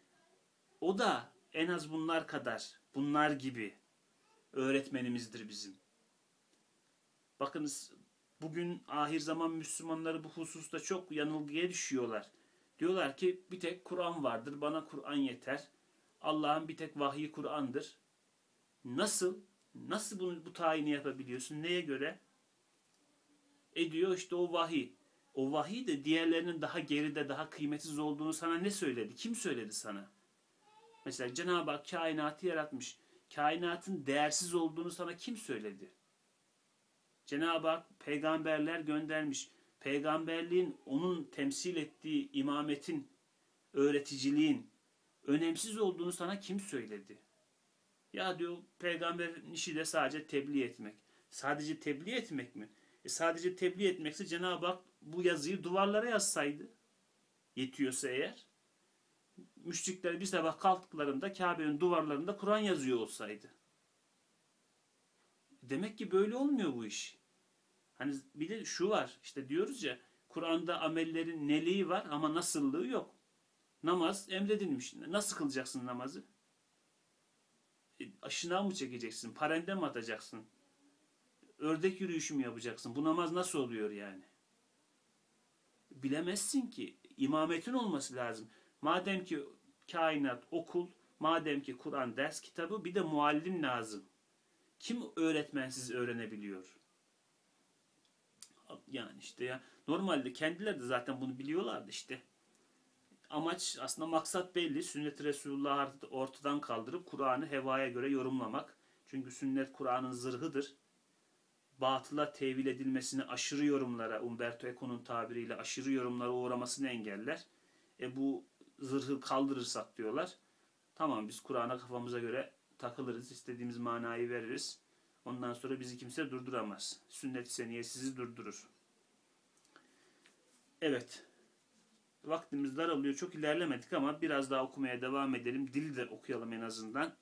o da en az bunlar kadar, bunlar gibi öğretmenimizdir bizim. Bakınız bugün ahir zaman Müslümanları bu hususta çok yanılgıya düşüyorlar. Diyorlar ki bir tek Kur'an vardır, bana Kur'an yeter. Allah'ın bir tek vahyi Kur'an'dır. Nasıl? Nasıl bunu, bu tayini yapabiliyorsun? Neye göre? Ediyor işte o vahiy. O vahiy de diğerlerinin daha geride, daha kıymetsiz olduğunu sana ne söyledi? Kim söyledi sana? Mesela Cenab-ı Hak kainatı yaratmış. Kainatın değersiz olduğunu sana kim söyledi? Cenab-ı Hak peygamberler göndermiş. Peygamberliğin, onun temsil ettiği imametin, öğreticiliğin önemsiz olduğunu sana kim söyledi? Ya diyor, peygamberin işi de sadece tebliğ etmek. Sadece tebliğ etmek mi? E sadece tebliğ etmekse Cenab-ı Hak bu yazıyı duvarlara yazsaydı. Yetiyorsa eğer. Müşrikler bir sabah kalktıklarında Kabe'nin duvarlarında Kur'an yazıyor olsaydı. Demek ki böyle olmuyor bu iş. Hani bir de şu var, işte diyoruz ya, Kur'an'da amellerin neliği var ama nasıllığı yok. Namaz emredilmiş. Nasıl kılacaksın namazı? E, aşına mı çekeceksin? Parende mi atacaksın? Ördek yürüyüşü mü yapacaksın? Bu namaz nasıl oluyor yani? Bilemezsin ki. İmametin olması lazım. Madem ki kainat okul, madem ki Kur'an ders kitabı, bir de muallim lazım. Kim öğretmensiz öğrenebiliyor? Yani işte ya, normalde kendileri de zaten bunu biliyorlardı işte. Amaç, aslında maksat belli. Sünnet-i Resulullah'ı ortadan kaldırıp Kur'an'ı hevaya göre yorumlamak. Çünkü sünnet Kur'an'ın zırhıdır. Batıla tevil edilmesini, aşırı yorumlara, Umberto Eco'nun tabiriyle aşırı yorumlara uğramasını engeller. E bu zırhı kaldırırsak diyorlar, tamam biz Kur'an'a kafamıza göre takılırız, istediğimiz manayı veririz. Ondan sonra bizi kimse durduramaz. Sünnet-i seniye sizi durdurur. Evet. Vaktimiz daralıyor. Çok ilerlemedik ama biraz daha okumaya devam edelim. Dili de okuyalım en azından.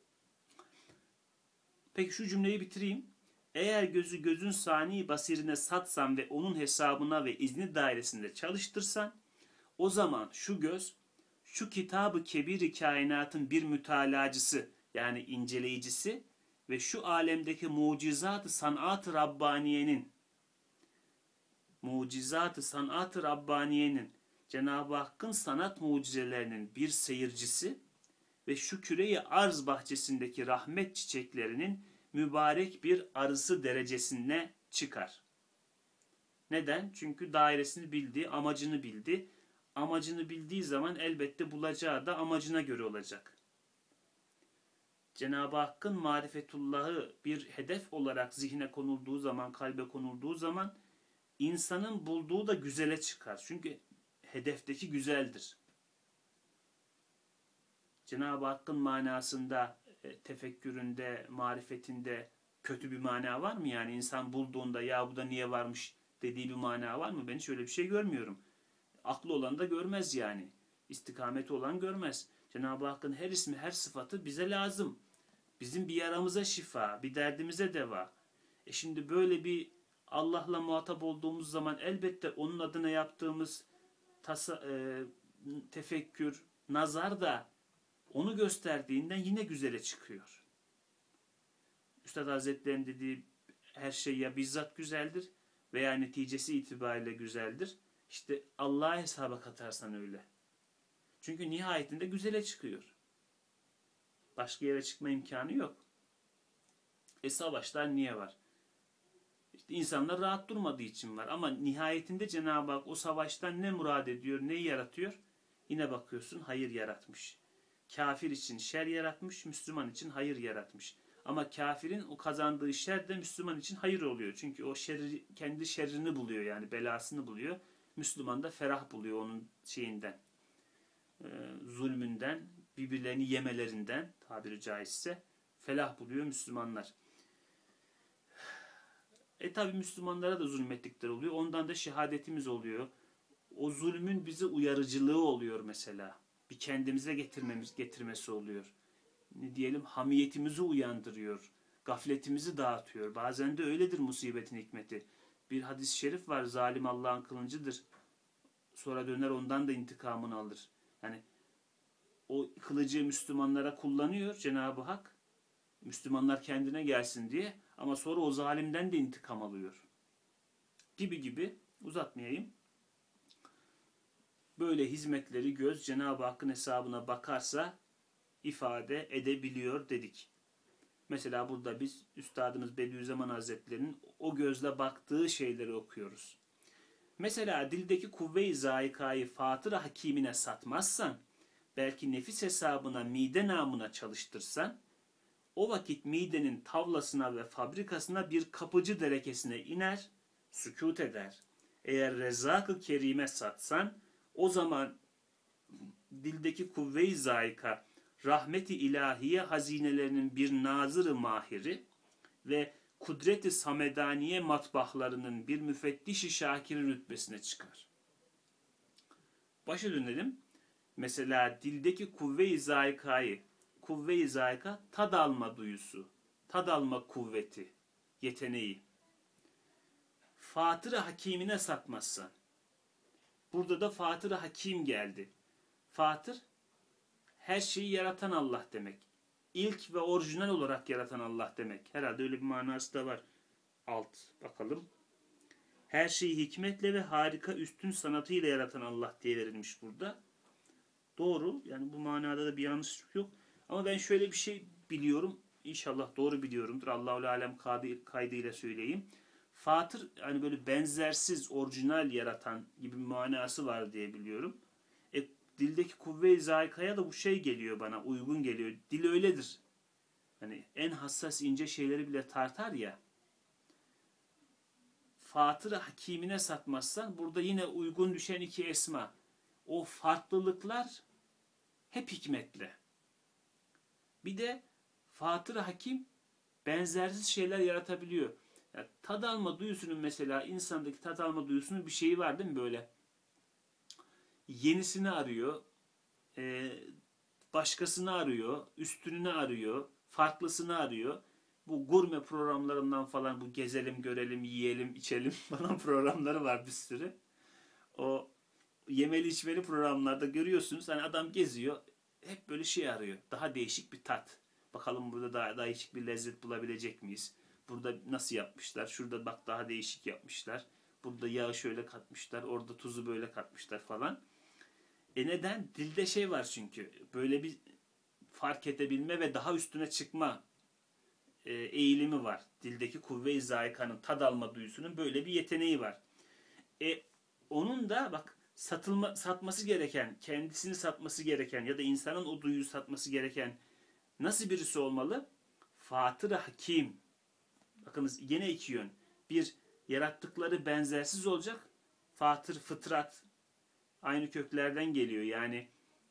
Peki şu cümleyi bitireyim. Eğer gözü gözün sani basirine satsan ve onun hesabına ve izni dairesinde çalıştırsan, o zaman şu göz, şu kitab-ı kebir-i kainatın bir mütalacısı, yani inceleyicisi ve şu alemdeki mucizat-ı sanat-ı Rabbaniye'nin mucizat-ı sanat-ı Rabbaniye'nin, Cenab-ı Hakk'ın sanat mucizelerinin bir seyircisi ve şu küre-i arz bahçesindeki rahmet çiçeklerinin mübarek bir arısı derecesine çıkar. Neden? Çünkü dairesini bildi, amacını bildi. Amacını bildiği zaman elbette bulacağı da amacına göre olacak. Cenab-ı Hakk'ın marifetullahı bir hedef olarak zihne konulduğu zaman, kalbe konulduğu zaman insanın bulduğu da güzele çıkar. Çünkü hedefteki güzeldir. Cenab-ı Hakk'ın manasında, tefekküründe, marifetinde kötü bir mana var mı? Yani insan bulduğunda ya bu da niye varmış dediği bir mana var mı? Ben hiç öyle bir şey görmüyorum. Aklı olan da görmez yani. İstikameti olan görmez. Cenab-ı Hakk'ın her ismi, her sıfatı bize lazım. Bizim bir yaramıza şifa, bir derdimize deva. E şimdi böyle bir Allah'la muhatap olduğumuz zaman elbette onun adına yaptığımız tasa, e, tefekkür, nazar da onu gösterdiğinden yine güzele çıkıyor. Üstad Hazretleri'nin dediği her şey ya bizzat güzeldir veya neticesi itibariyle güzeldir. İşte Allah'a hesaba katarsan öyle. Çünkü nihayetinde güzele çıkıyor. Başka yere çıkma imkanı yok. E savaşlar niye var? İşte insanlar rahat durmadığı için var. Ama nihayetinde Cenab-ı Hak o savaştan ne murad ediyor, neyi yaratıyor? Yine bakıyorsun hayır yaratmış. Kafir için şer yaratmış, Müslüman için hayır yaratmış. Ama kafirin o kazandığı şer de Müslüman için hayır oluyor. Çünkü o şerri, kendi şerrini buluyor, yani belasını buluyor. Müslüman da ferah buluyor onun şeyinden, e, zulmünden, birbirlerini yemelerinden, tabiri caizse felah buluyor Müslümanlar. E tabi Müslümanlara da zulmettikleri oluyor. Ondan da şehadetimiz oluyor. O zulmün bize uyarıcılığı oluyor mesela. Bir kendimize getirmemiz getirmesi oluyor. Ne diyelim, hamiyetimizi uyandırıyor. Gafletimizi dağıtıyor. Bazen de öyledir musibetin hikmeti. Bir hadis-i şerif var. Zalim Allah'ın kılıncıdır. Sonra döner ondan da intikamını alır. Yani o kılıcı Müslümanlara kullanıyor Cenab-ı Hak. Müslümanlar kendine gelsin diye. Ama sonra o zalimden de intikam alıyor. Gibi gibi, uzatmayayım. Böyle hizmetleri göz Cenab-ı Hakk'ın hesabına bakarsa ifade edebiliyor dedik. Mesela burada biz Üstadımız Bediüzzaman Hazretleri'nin o gözle baktığı şeyleri okuyoruz. Mesela dildeki kuvve-i zâikayı Fatır-ı Hakîmine satmazsan, belki nefis hesabına mide namına çalıştırsan, o vakit midenin tavlasına ve fabrikasına bir kapıcı derekesine iner, sükût eder. Eğer Rezzak-ı Kerim'e satsan, o zaman dildeki kuvve-i zâika, rahmet-i ilahiye hazinelerinin bir nazır-ı mahiri ve kudret-i samedaniye matbahlarının bir müfettiş-i şakiri rütbesine çıkar. Başa dönelim. Mesela dildeki kuvve-i zâikayı, kuvve-i zâika tad alma duyusu, tad alma kuvveti, yeteneği. Fatır-ı Hakîmine satmazsan, burada da Fatır-ı Hakim geldi. Fatır, her şeyi yaratan Allah demek. İlk ve orijinal olarak yaratan Allah demek. Herhalde öyle bir manası da var. Alt bakalım. Her şeyi hikmetle ve harika üstün sanatıyla yaratan Allah diye verilmiş burada. Doğru. Yani bu manada da bir yanlışlık yok. Ama ben şöyle bir şey biliyorum. İnşallah doğru biliyorumdur. Allahu alem kaydıyla söyleyeyim. Fatır, hani böyle benzersiz, orijinal yaratan gibi bir manası var diye biliyorum. E, dildeki kuvve-i zâikaya da bu şey geliyor bana, uygun geliyor. Dil öyledir. Hani en hassas ince şeyleri bile tartar ya. Fatır-ı Hakîmine satmazsan, burada yine uygun düşen iki esma. O farklılıklar hep hikmetli. Bir de Fatır-ı Hakim benzersiz şeyler yaratabiliyor. Yani tad alma duyusunun, mesela insandaki tad alma duyusunun bir şeyi var değil mi böyle? Yenisini arıyor, başkasını arıyor, üstününü arıyor, farklısını arıyor. Bu gurme programlarından falan, bu gezelim, görelim, yiyelim, içelim falan programları var bir sürü. O yemeli içmeli programlarda görüyorsunuz. Hani adam geziyor, hep böyle şey arıyor. Daha değişik bir tat. Bakalım burada daha değişik bir lezzet bulabilecek miyiz? Burada nasıl yapmışlar? Şurada bak daha değişik yapmışlar. Burada yağı şöyle katmışlar. Orada tuzu böyle katmışlar falan. E neden? Dilde şey var çünkü. Böyle bir fark edebilme ve daha üstüne çıkma e, eğilimi var. Dildeki kuvve-i zâikanın, tad alma duyusunun böyle bir yeteneği var. E onun da bak satılma, satması gereken, kendisini satması gereken ya da insanın o duyuyu satması gereken nasıl birisi olmalı? Fatır-ı Hakim. Bakınız yine iki yön. Bir, yarattıkları benzersiz olacak. Fatır, fıtrat. Aynı köklerden geliyor. Yani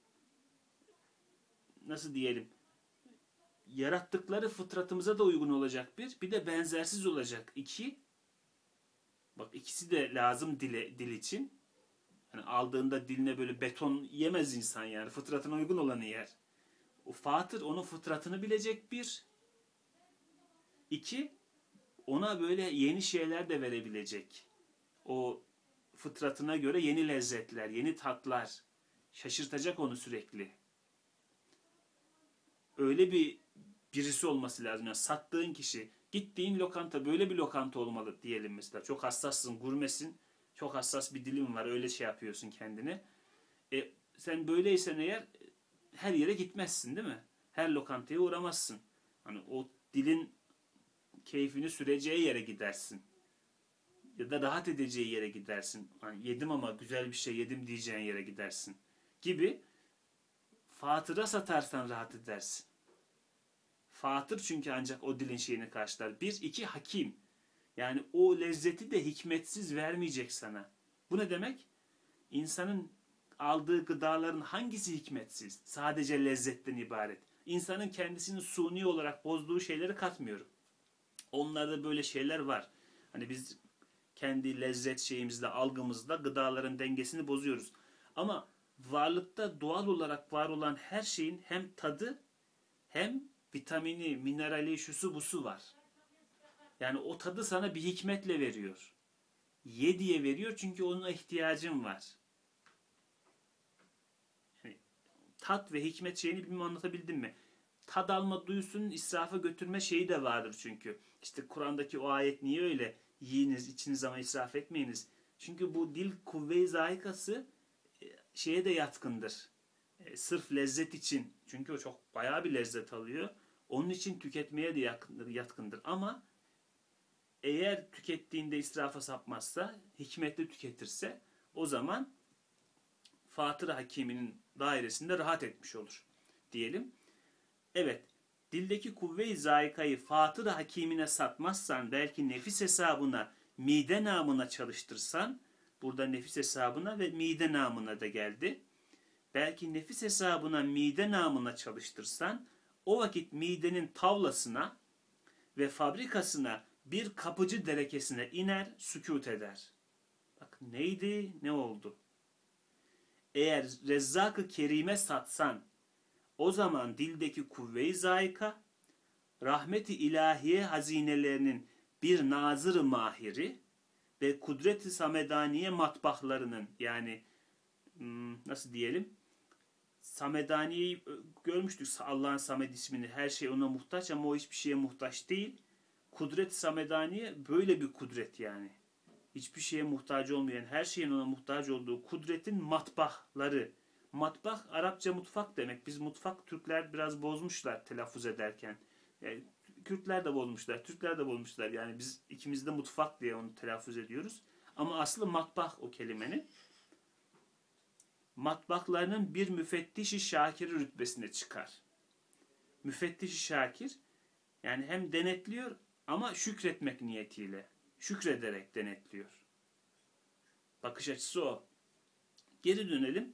nasıl diyelim? Yarattıkları fıtratımıza da uygun olacak bir. Bir de benzersiz olacak iki. Bak ikisi de lazım dile, dil için. Hani aldığında diline böyle beton yemez insan yani. Fıtratına uygun olanı yer. O fatır onun fıtratını bilecek bir. İki, ona böyle yeni şeyler de verebilecek. O fıtratına göre yeni lezzetler, yeni tatlar. Şaşırtacak onu sürekli. Öyle bir birisi olması lazım. Yani sattığın kişi, gittiğin lokanta böyle bir lokanta olmalı diyelim mesela. Çok hassassın, gurmesin. Çok hassas bir dilin var. Öyle şey yapıyorsun kendini. E, sen böyleysen eğer her yere gitmezsin değil mi? Her lokantaya uğramazsın. Hani o dilin keyfini süreceği yere gidersin. Ya da rahat edeceği yere gidersin. Hani yedim ama güzel bir şey yedim diyeceğin yere gidersin. Gibi fatıra satarsan rahat edersin. Fatır çünkü ancak o dilin şeyini karşılar. Bir, iki hakim. Yani o lezzeti de hikmetsiz vermeyecek sana. Bu ne demek? İnsanın aldığı gıdaların hangisi hikmetsiz? Sadece lezzetten ibaret. İnsanın kendisini suni olarak bozduğu şeyleri katmıyorum. Onlarda böyle şeyler var. Hani biz kendi lezzet şeyimizle, algımızla gıdaların dengesini bozuyoruz. Ama varlıkta doğal olarak var olan her şeyin hem tadı hem vitamini, minerali, şusu busu var. Yani o tadı sana bir hikmetle veriyor. Ye diye veriyor çünkü ona ihtiyacın var. Yani tat ve hikmet şeyini bilmem anlatabildim mi? Tad alma duyusunun israfa götürme şeyi de vardır çünkü. İşte Kur'an'daki o ayet niye öyle? Yiyiniz, içiniz ama israf etmeyiniz. Çünkü bu dil kuvve-i zayikası şeye de yatkındır. E, sırf lezzet için. Çünkü o çok bayağı bir lezzet alıyor. Onun için tüketmeye de yatkındır. yatkındır. Ama eğer tükettiğinde israfa sapmazsa, hikmetli tüketirse o zaman Fatır Hakimi'nin dairesinde rahat etmiş olur diyelim. Evet, dildeki kuvve-i zayikayı Fatır Hakimine satmazsan, belki nefis hesabına, mide namına çalıştırsan, burada nefis hesabına ve mide namına da geldi. Belki nefis hesabına, mide namına çalıştırsan, o vakit midenin tavlasına ve fabrikasına bir kapıcı derekesine iner, sükût eder. Bak neydi, ne oldu? Eğer Rezzak-ı Kerim'e satsan, o zaman dildeki kuvve-i zayika, rahmet-i ilahiye hazinelerinin bir nazır-ı mahiri ve kudret-i samedaniye matbahlarının, yani nasıl diyelim, Samedaniye'yi görmüştük, Allah'ın Samed ismini, her şey ona muhtaç ama o hiçbir şeye muhtaç değil. Kudret Samedaniye böyle bir kudret yani. Hiçbir şeye muhtaç olmayan, her şeyin ona muhtaç olduğu kudretin matbahları. Matbah Arapça mutfak demek. Biz mutfak Türkler biraz bozmuşlar telaffuz ederken. Yani Kürtler de bozmuşlar, Türkler de bozmuşlar. Yani biz ikimiz de mutfak diye onu telaffuz ediyoruz. Ama aslı matbah o kelimenin. Matbahlarının bir müfettişi şakiri rütbesine çıkar. Müfettişi şakir yani hem denetliyor ama şükretmek niyetiyle. Şükrederek denetliyor. Bakış açısı o. Geri dönelim.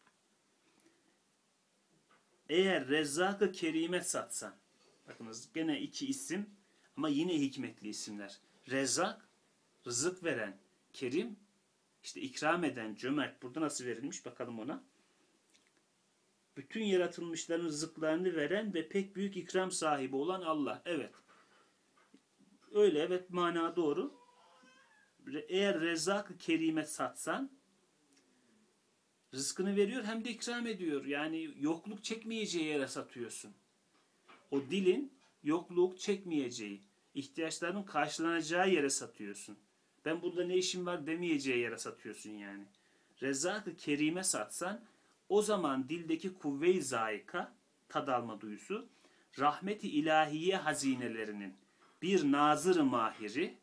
Eğer Rezzak-ı Kerim'e satsan, bakınız gene iki isim ama yine hikmetli isimler. Rezzak, rızık veren. Kerim, işte ikram eden, cömert. Burada nasıl verilmiş bakalım ona. Bütün yaratılmışların rızıklarını veren ve pek büyük ikram sahibi olan Allah. Evet. Öyle, evet, mana doğru. Eğer Rezzak-ı Kerim'e satsan, rızkını veriyor hem de ikram ediyor. Yani yokluk çekmeyeceği yere satıyorsun. O dilin yokluk çekmeyeceği, ihtiyaçlarının karşılanacağı yere satıyorsun. Ben burada ne işim var demeyeceği yere satıyorsun yani. Rezzak-ı Kerim'e satsan, o zaman dildeki kuvve-i zayika, tad alma duyusu, rahmet-i ilahiye hazinelerinin bir nazır-ı mahiri,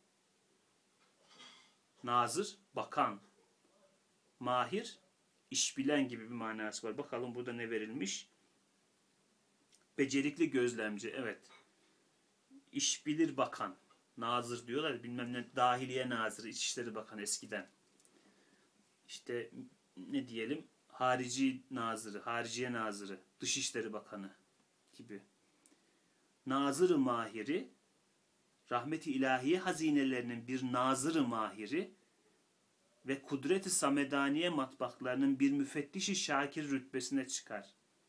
nazır, bakan, mahir, işbilen gibi bir manası var. Bakalım burada ne verilmiş? Becerikli gözlemci, evet. İşbilir bakan, nazır diyorlar, bilmem ne, dahiliye nazırı, İçişleri Bakanı eskiden. İşte ne diyelim, harici nazırı, hariciye nazırı, Dışişleri Bakanı gibi. Nazır-ı mahiri, rahmet-i ilahiye hazinelerinin bir nazır-ı mahiri, ve kudret-i samedaniye matbaaklarının bir müfettişi şakir rütbesine çıkar.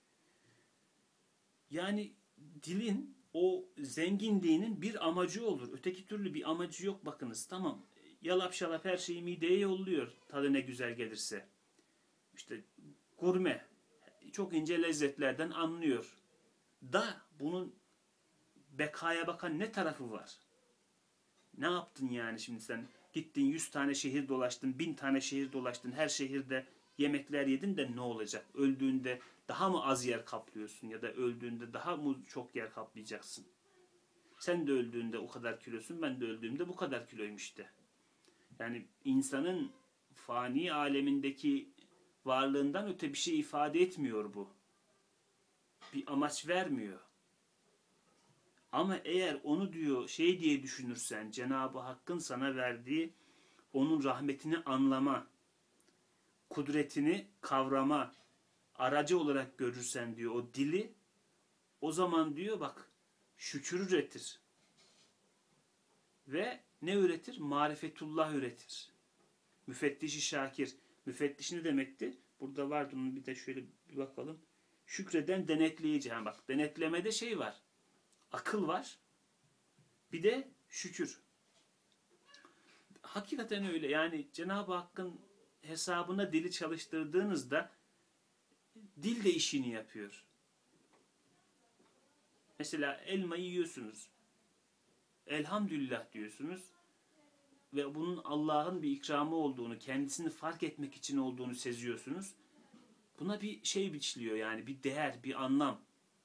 Yani dilin o zenginliğinin bir amacı olur. Öteki türlü bir amacı yok bakınız. Tamam, yalap şalap her şeyi mideye yolluyor tadı ne güzel gelirse. İşte gurme çok ince lezzetlerden anlıyor. Da bunun bekaya bakan ne tarafı var? Ne yaptın yani şimdi sen? Gittin yüz tane şehir dolaştın, bin tane şehir dolaştın. Her şehirde yemekler yedin de ne olacak? Öldüğünde daha mı az yer kaplıyorsun ya da öldüğünde daha mı çok yer kaplayacaksın? Sen de öldüğünde o kadar kilosun, ben de öldüğümde bu kadar kiloyum işte. Yani insanın fani alemindeki varlığından öte bir şey ifade etmiyor bu. Bir amaç vermiyor. Ama eğer onu diyor şey diye düşünürsen, Cenab-ı Hakk'ın sana verdiği onun rahmetini anlama, kudretini kavrama aracı olarak görürsen diyor o dili, o zaman diyor bak şükür üretir. Ve ne üretir? Marifetullah üretir. Müfettişi şakir. Müfettiş ne demekti? Burada vardı, onu bir de şöyle bir bakalım. Şükreden denetleyici. Yani bak, denetlemede şey var. Akıl var. Bir de şükür. Hakikaten öyle. Yani Cenab-ı Hakk'ın hesabına dili çalıştırdığınızda dil de işini yapıyor. Mesela elmayı yiyorsunuz. Elhamdülillah diyorsunuz. Ve bunun Allah'ın bir ikramı olduğunu, kendisini fark etmek için olduğunu seziyorsunuz. Buna bir şey biçiliyor, yani bir değer, bir anlam.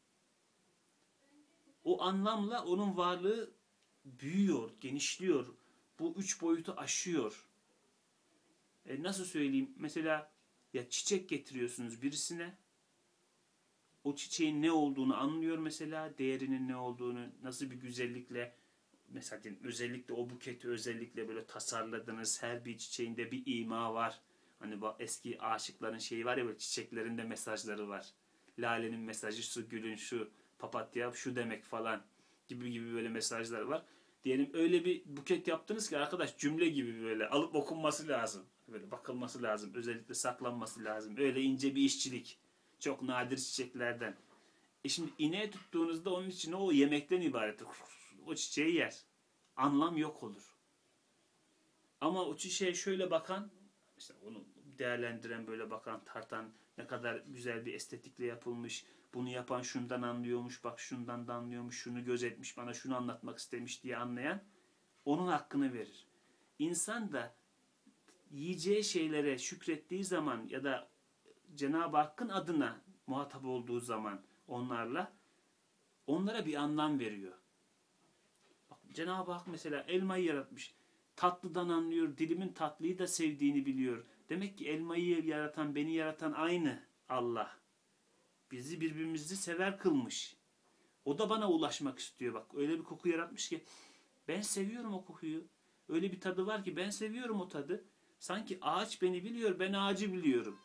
O anlamla onun varlığı büyüyor, genişliyor. Bu üç boyutu aşıyor. E nasıl söyleyeyim? Mesela ya çiçek getiriyorsunuz birisine. O çiçeğin ne olduğunu anlıyor mesela. Değerinin ne olduğunu, nasıl bir güzellikle, mesela özellikle o buketi özellikle böyle tasarladınız. Her bir çiçeğinde bir ima var. Hani bu eski aşıkların şeyi var ya, böyle çiçeklerinde mesajları var. Lalenin mesajı şu, gülün şu, papatya şu demek falan gibi gibi böyle mesajlar var. Diyelim öyle bir buket yaptınız ki arkadaş, cümle gibi böyle alıp okunması lazım. Böyle bakılması lazım. Özellikle saklanması lazım. Öyle ince bir işçilik. Çok nadir çiçeklerden. E şimdi ineğe tuttuğunuzda onun için o yemekten ibaret. O çiçeği yer. Anlam yok olur. Ama o çiçeğe şöyle bakan, işte onu değerlendiren, böyle bakan, tartan, ne kadar güzel bir estetikle yapılmış, bunu yapan şundan anlıyormuş, bak şundan da anlıyormuş, şunu gözetmiş, bana şunu anlatmak istemiş diye anlayan onun hakkını verir. İnsan da yiyeceği şeylere şükrettiği zaman ya da Cenab-ı Hakk'ın adına muhatap olduğu zaman onlarla, onlara bir anlam veriyor. Bak, Cenab-ı Hak mesela elmayı yaratmış. Tatlıdan anlıyor, dilimin tatlıyı da sevdiğini biliyor. Demek ki elmayı yaratan, beni yaratan aynı Allah. Bizi birbirimizi sever kılmış. O da bana ulaşmak istiyor. Bak öyle bir koku yaratmış ki ben seviyorum o kokuyu. Öyle bir tadı var ki ben seviyorum o tadı. Sanki ağaç beni biliyor, ben ağacı biliyorum.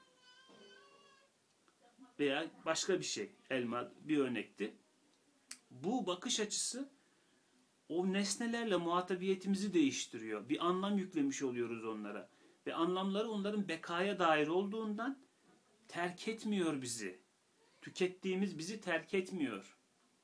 Veya başka bir şey. Elma bir örnekti. Bu bakış açısı o nesnelerle muhatabiyetimizi değiştiriyor. Bir anlam yüklemiş oluyoruz onlara. Ve anlamları onların bekaya dair olduğundan terk etmiyor bizi. Tükettiğimiz bizi terk etmiyor.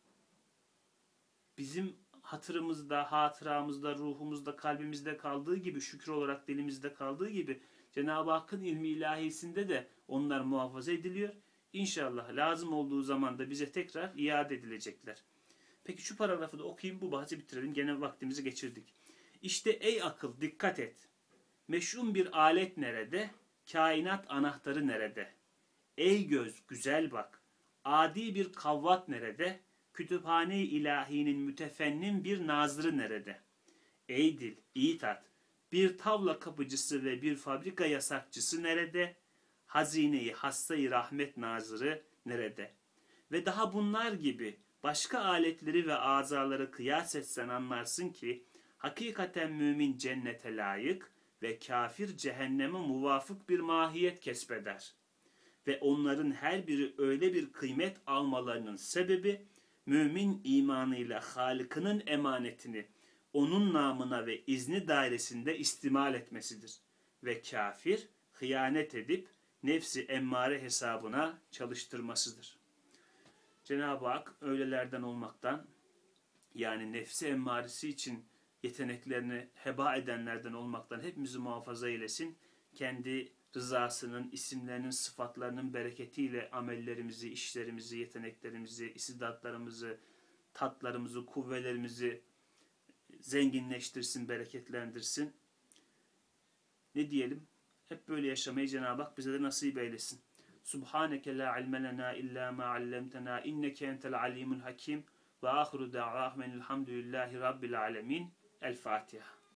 Bizim hatırımızda, hatıramızda, ruhumuzda, kalbimizde kaldığı gibi, şükür olarak dilimizde kaldığı gibi Cenab-ı Hakk'ın ilmi ilahisinde de onlar muhafaza ediliyor. İnşallah lazım olduğu zaman da bize tekrar iade edilecekler. Peki şu paragrafı da okuyayım, bu bahsi bitirelim. Gene vaktimizi geçirdik. İşte ey akıl dikkat et. Meş'um bir alet nerede? Kainat anahtarı nerede? Ey göz güzel bak. Adi bir kavvat nerede? Kütüphane-i ilahinin mütefennin bir nazırı nerede? Ey dil iyi tat. Bir tavla kapıcısı ve bir fabrika yasakçısı nerede? Hazine-i hassayı rahmet nazırı nerede? Ve daha bunlar gibi başka aletleri ve azaları kıyas etsen anlarsın ki hakikaten mümin cennete layık ve kafir cehenneme muvafık bir mahiyet kesbeder. Ve onların her biri öyle bir kıymet almalarının sebebi mümin imanıyla Halık'ının emanetini onun namına ve izni dairesinde istimal etmesidir. ve kafir hıyanet edip nefsi emmare hesabına çalıştırmasıdır. Cenab-ı Hak öylelerden olmaktan, yani nefsi emmaresi için yeteneklerini heba edenlerden olmaktan hepimizi muhafaza eylesin. Kendi rızasının, isimlerinin, sıfatlarının bereketiyle amellerimizi, işlerimizi, yeteneklerimizi, istidatlarımızı, tatlarımızı, kuvvelerimizi zenginleştirsin, bereketlendirsin. Ne diyelim? Hep böyle yaşamayı Cenab-ı Hak bize de nasip eylesin. Subhaneke la ilme lena illa ma allamtena inneke entel alimul hakim ve ahiru da'vahum elhamdülillahi rabbil alemin. El Fatiha.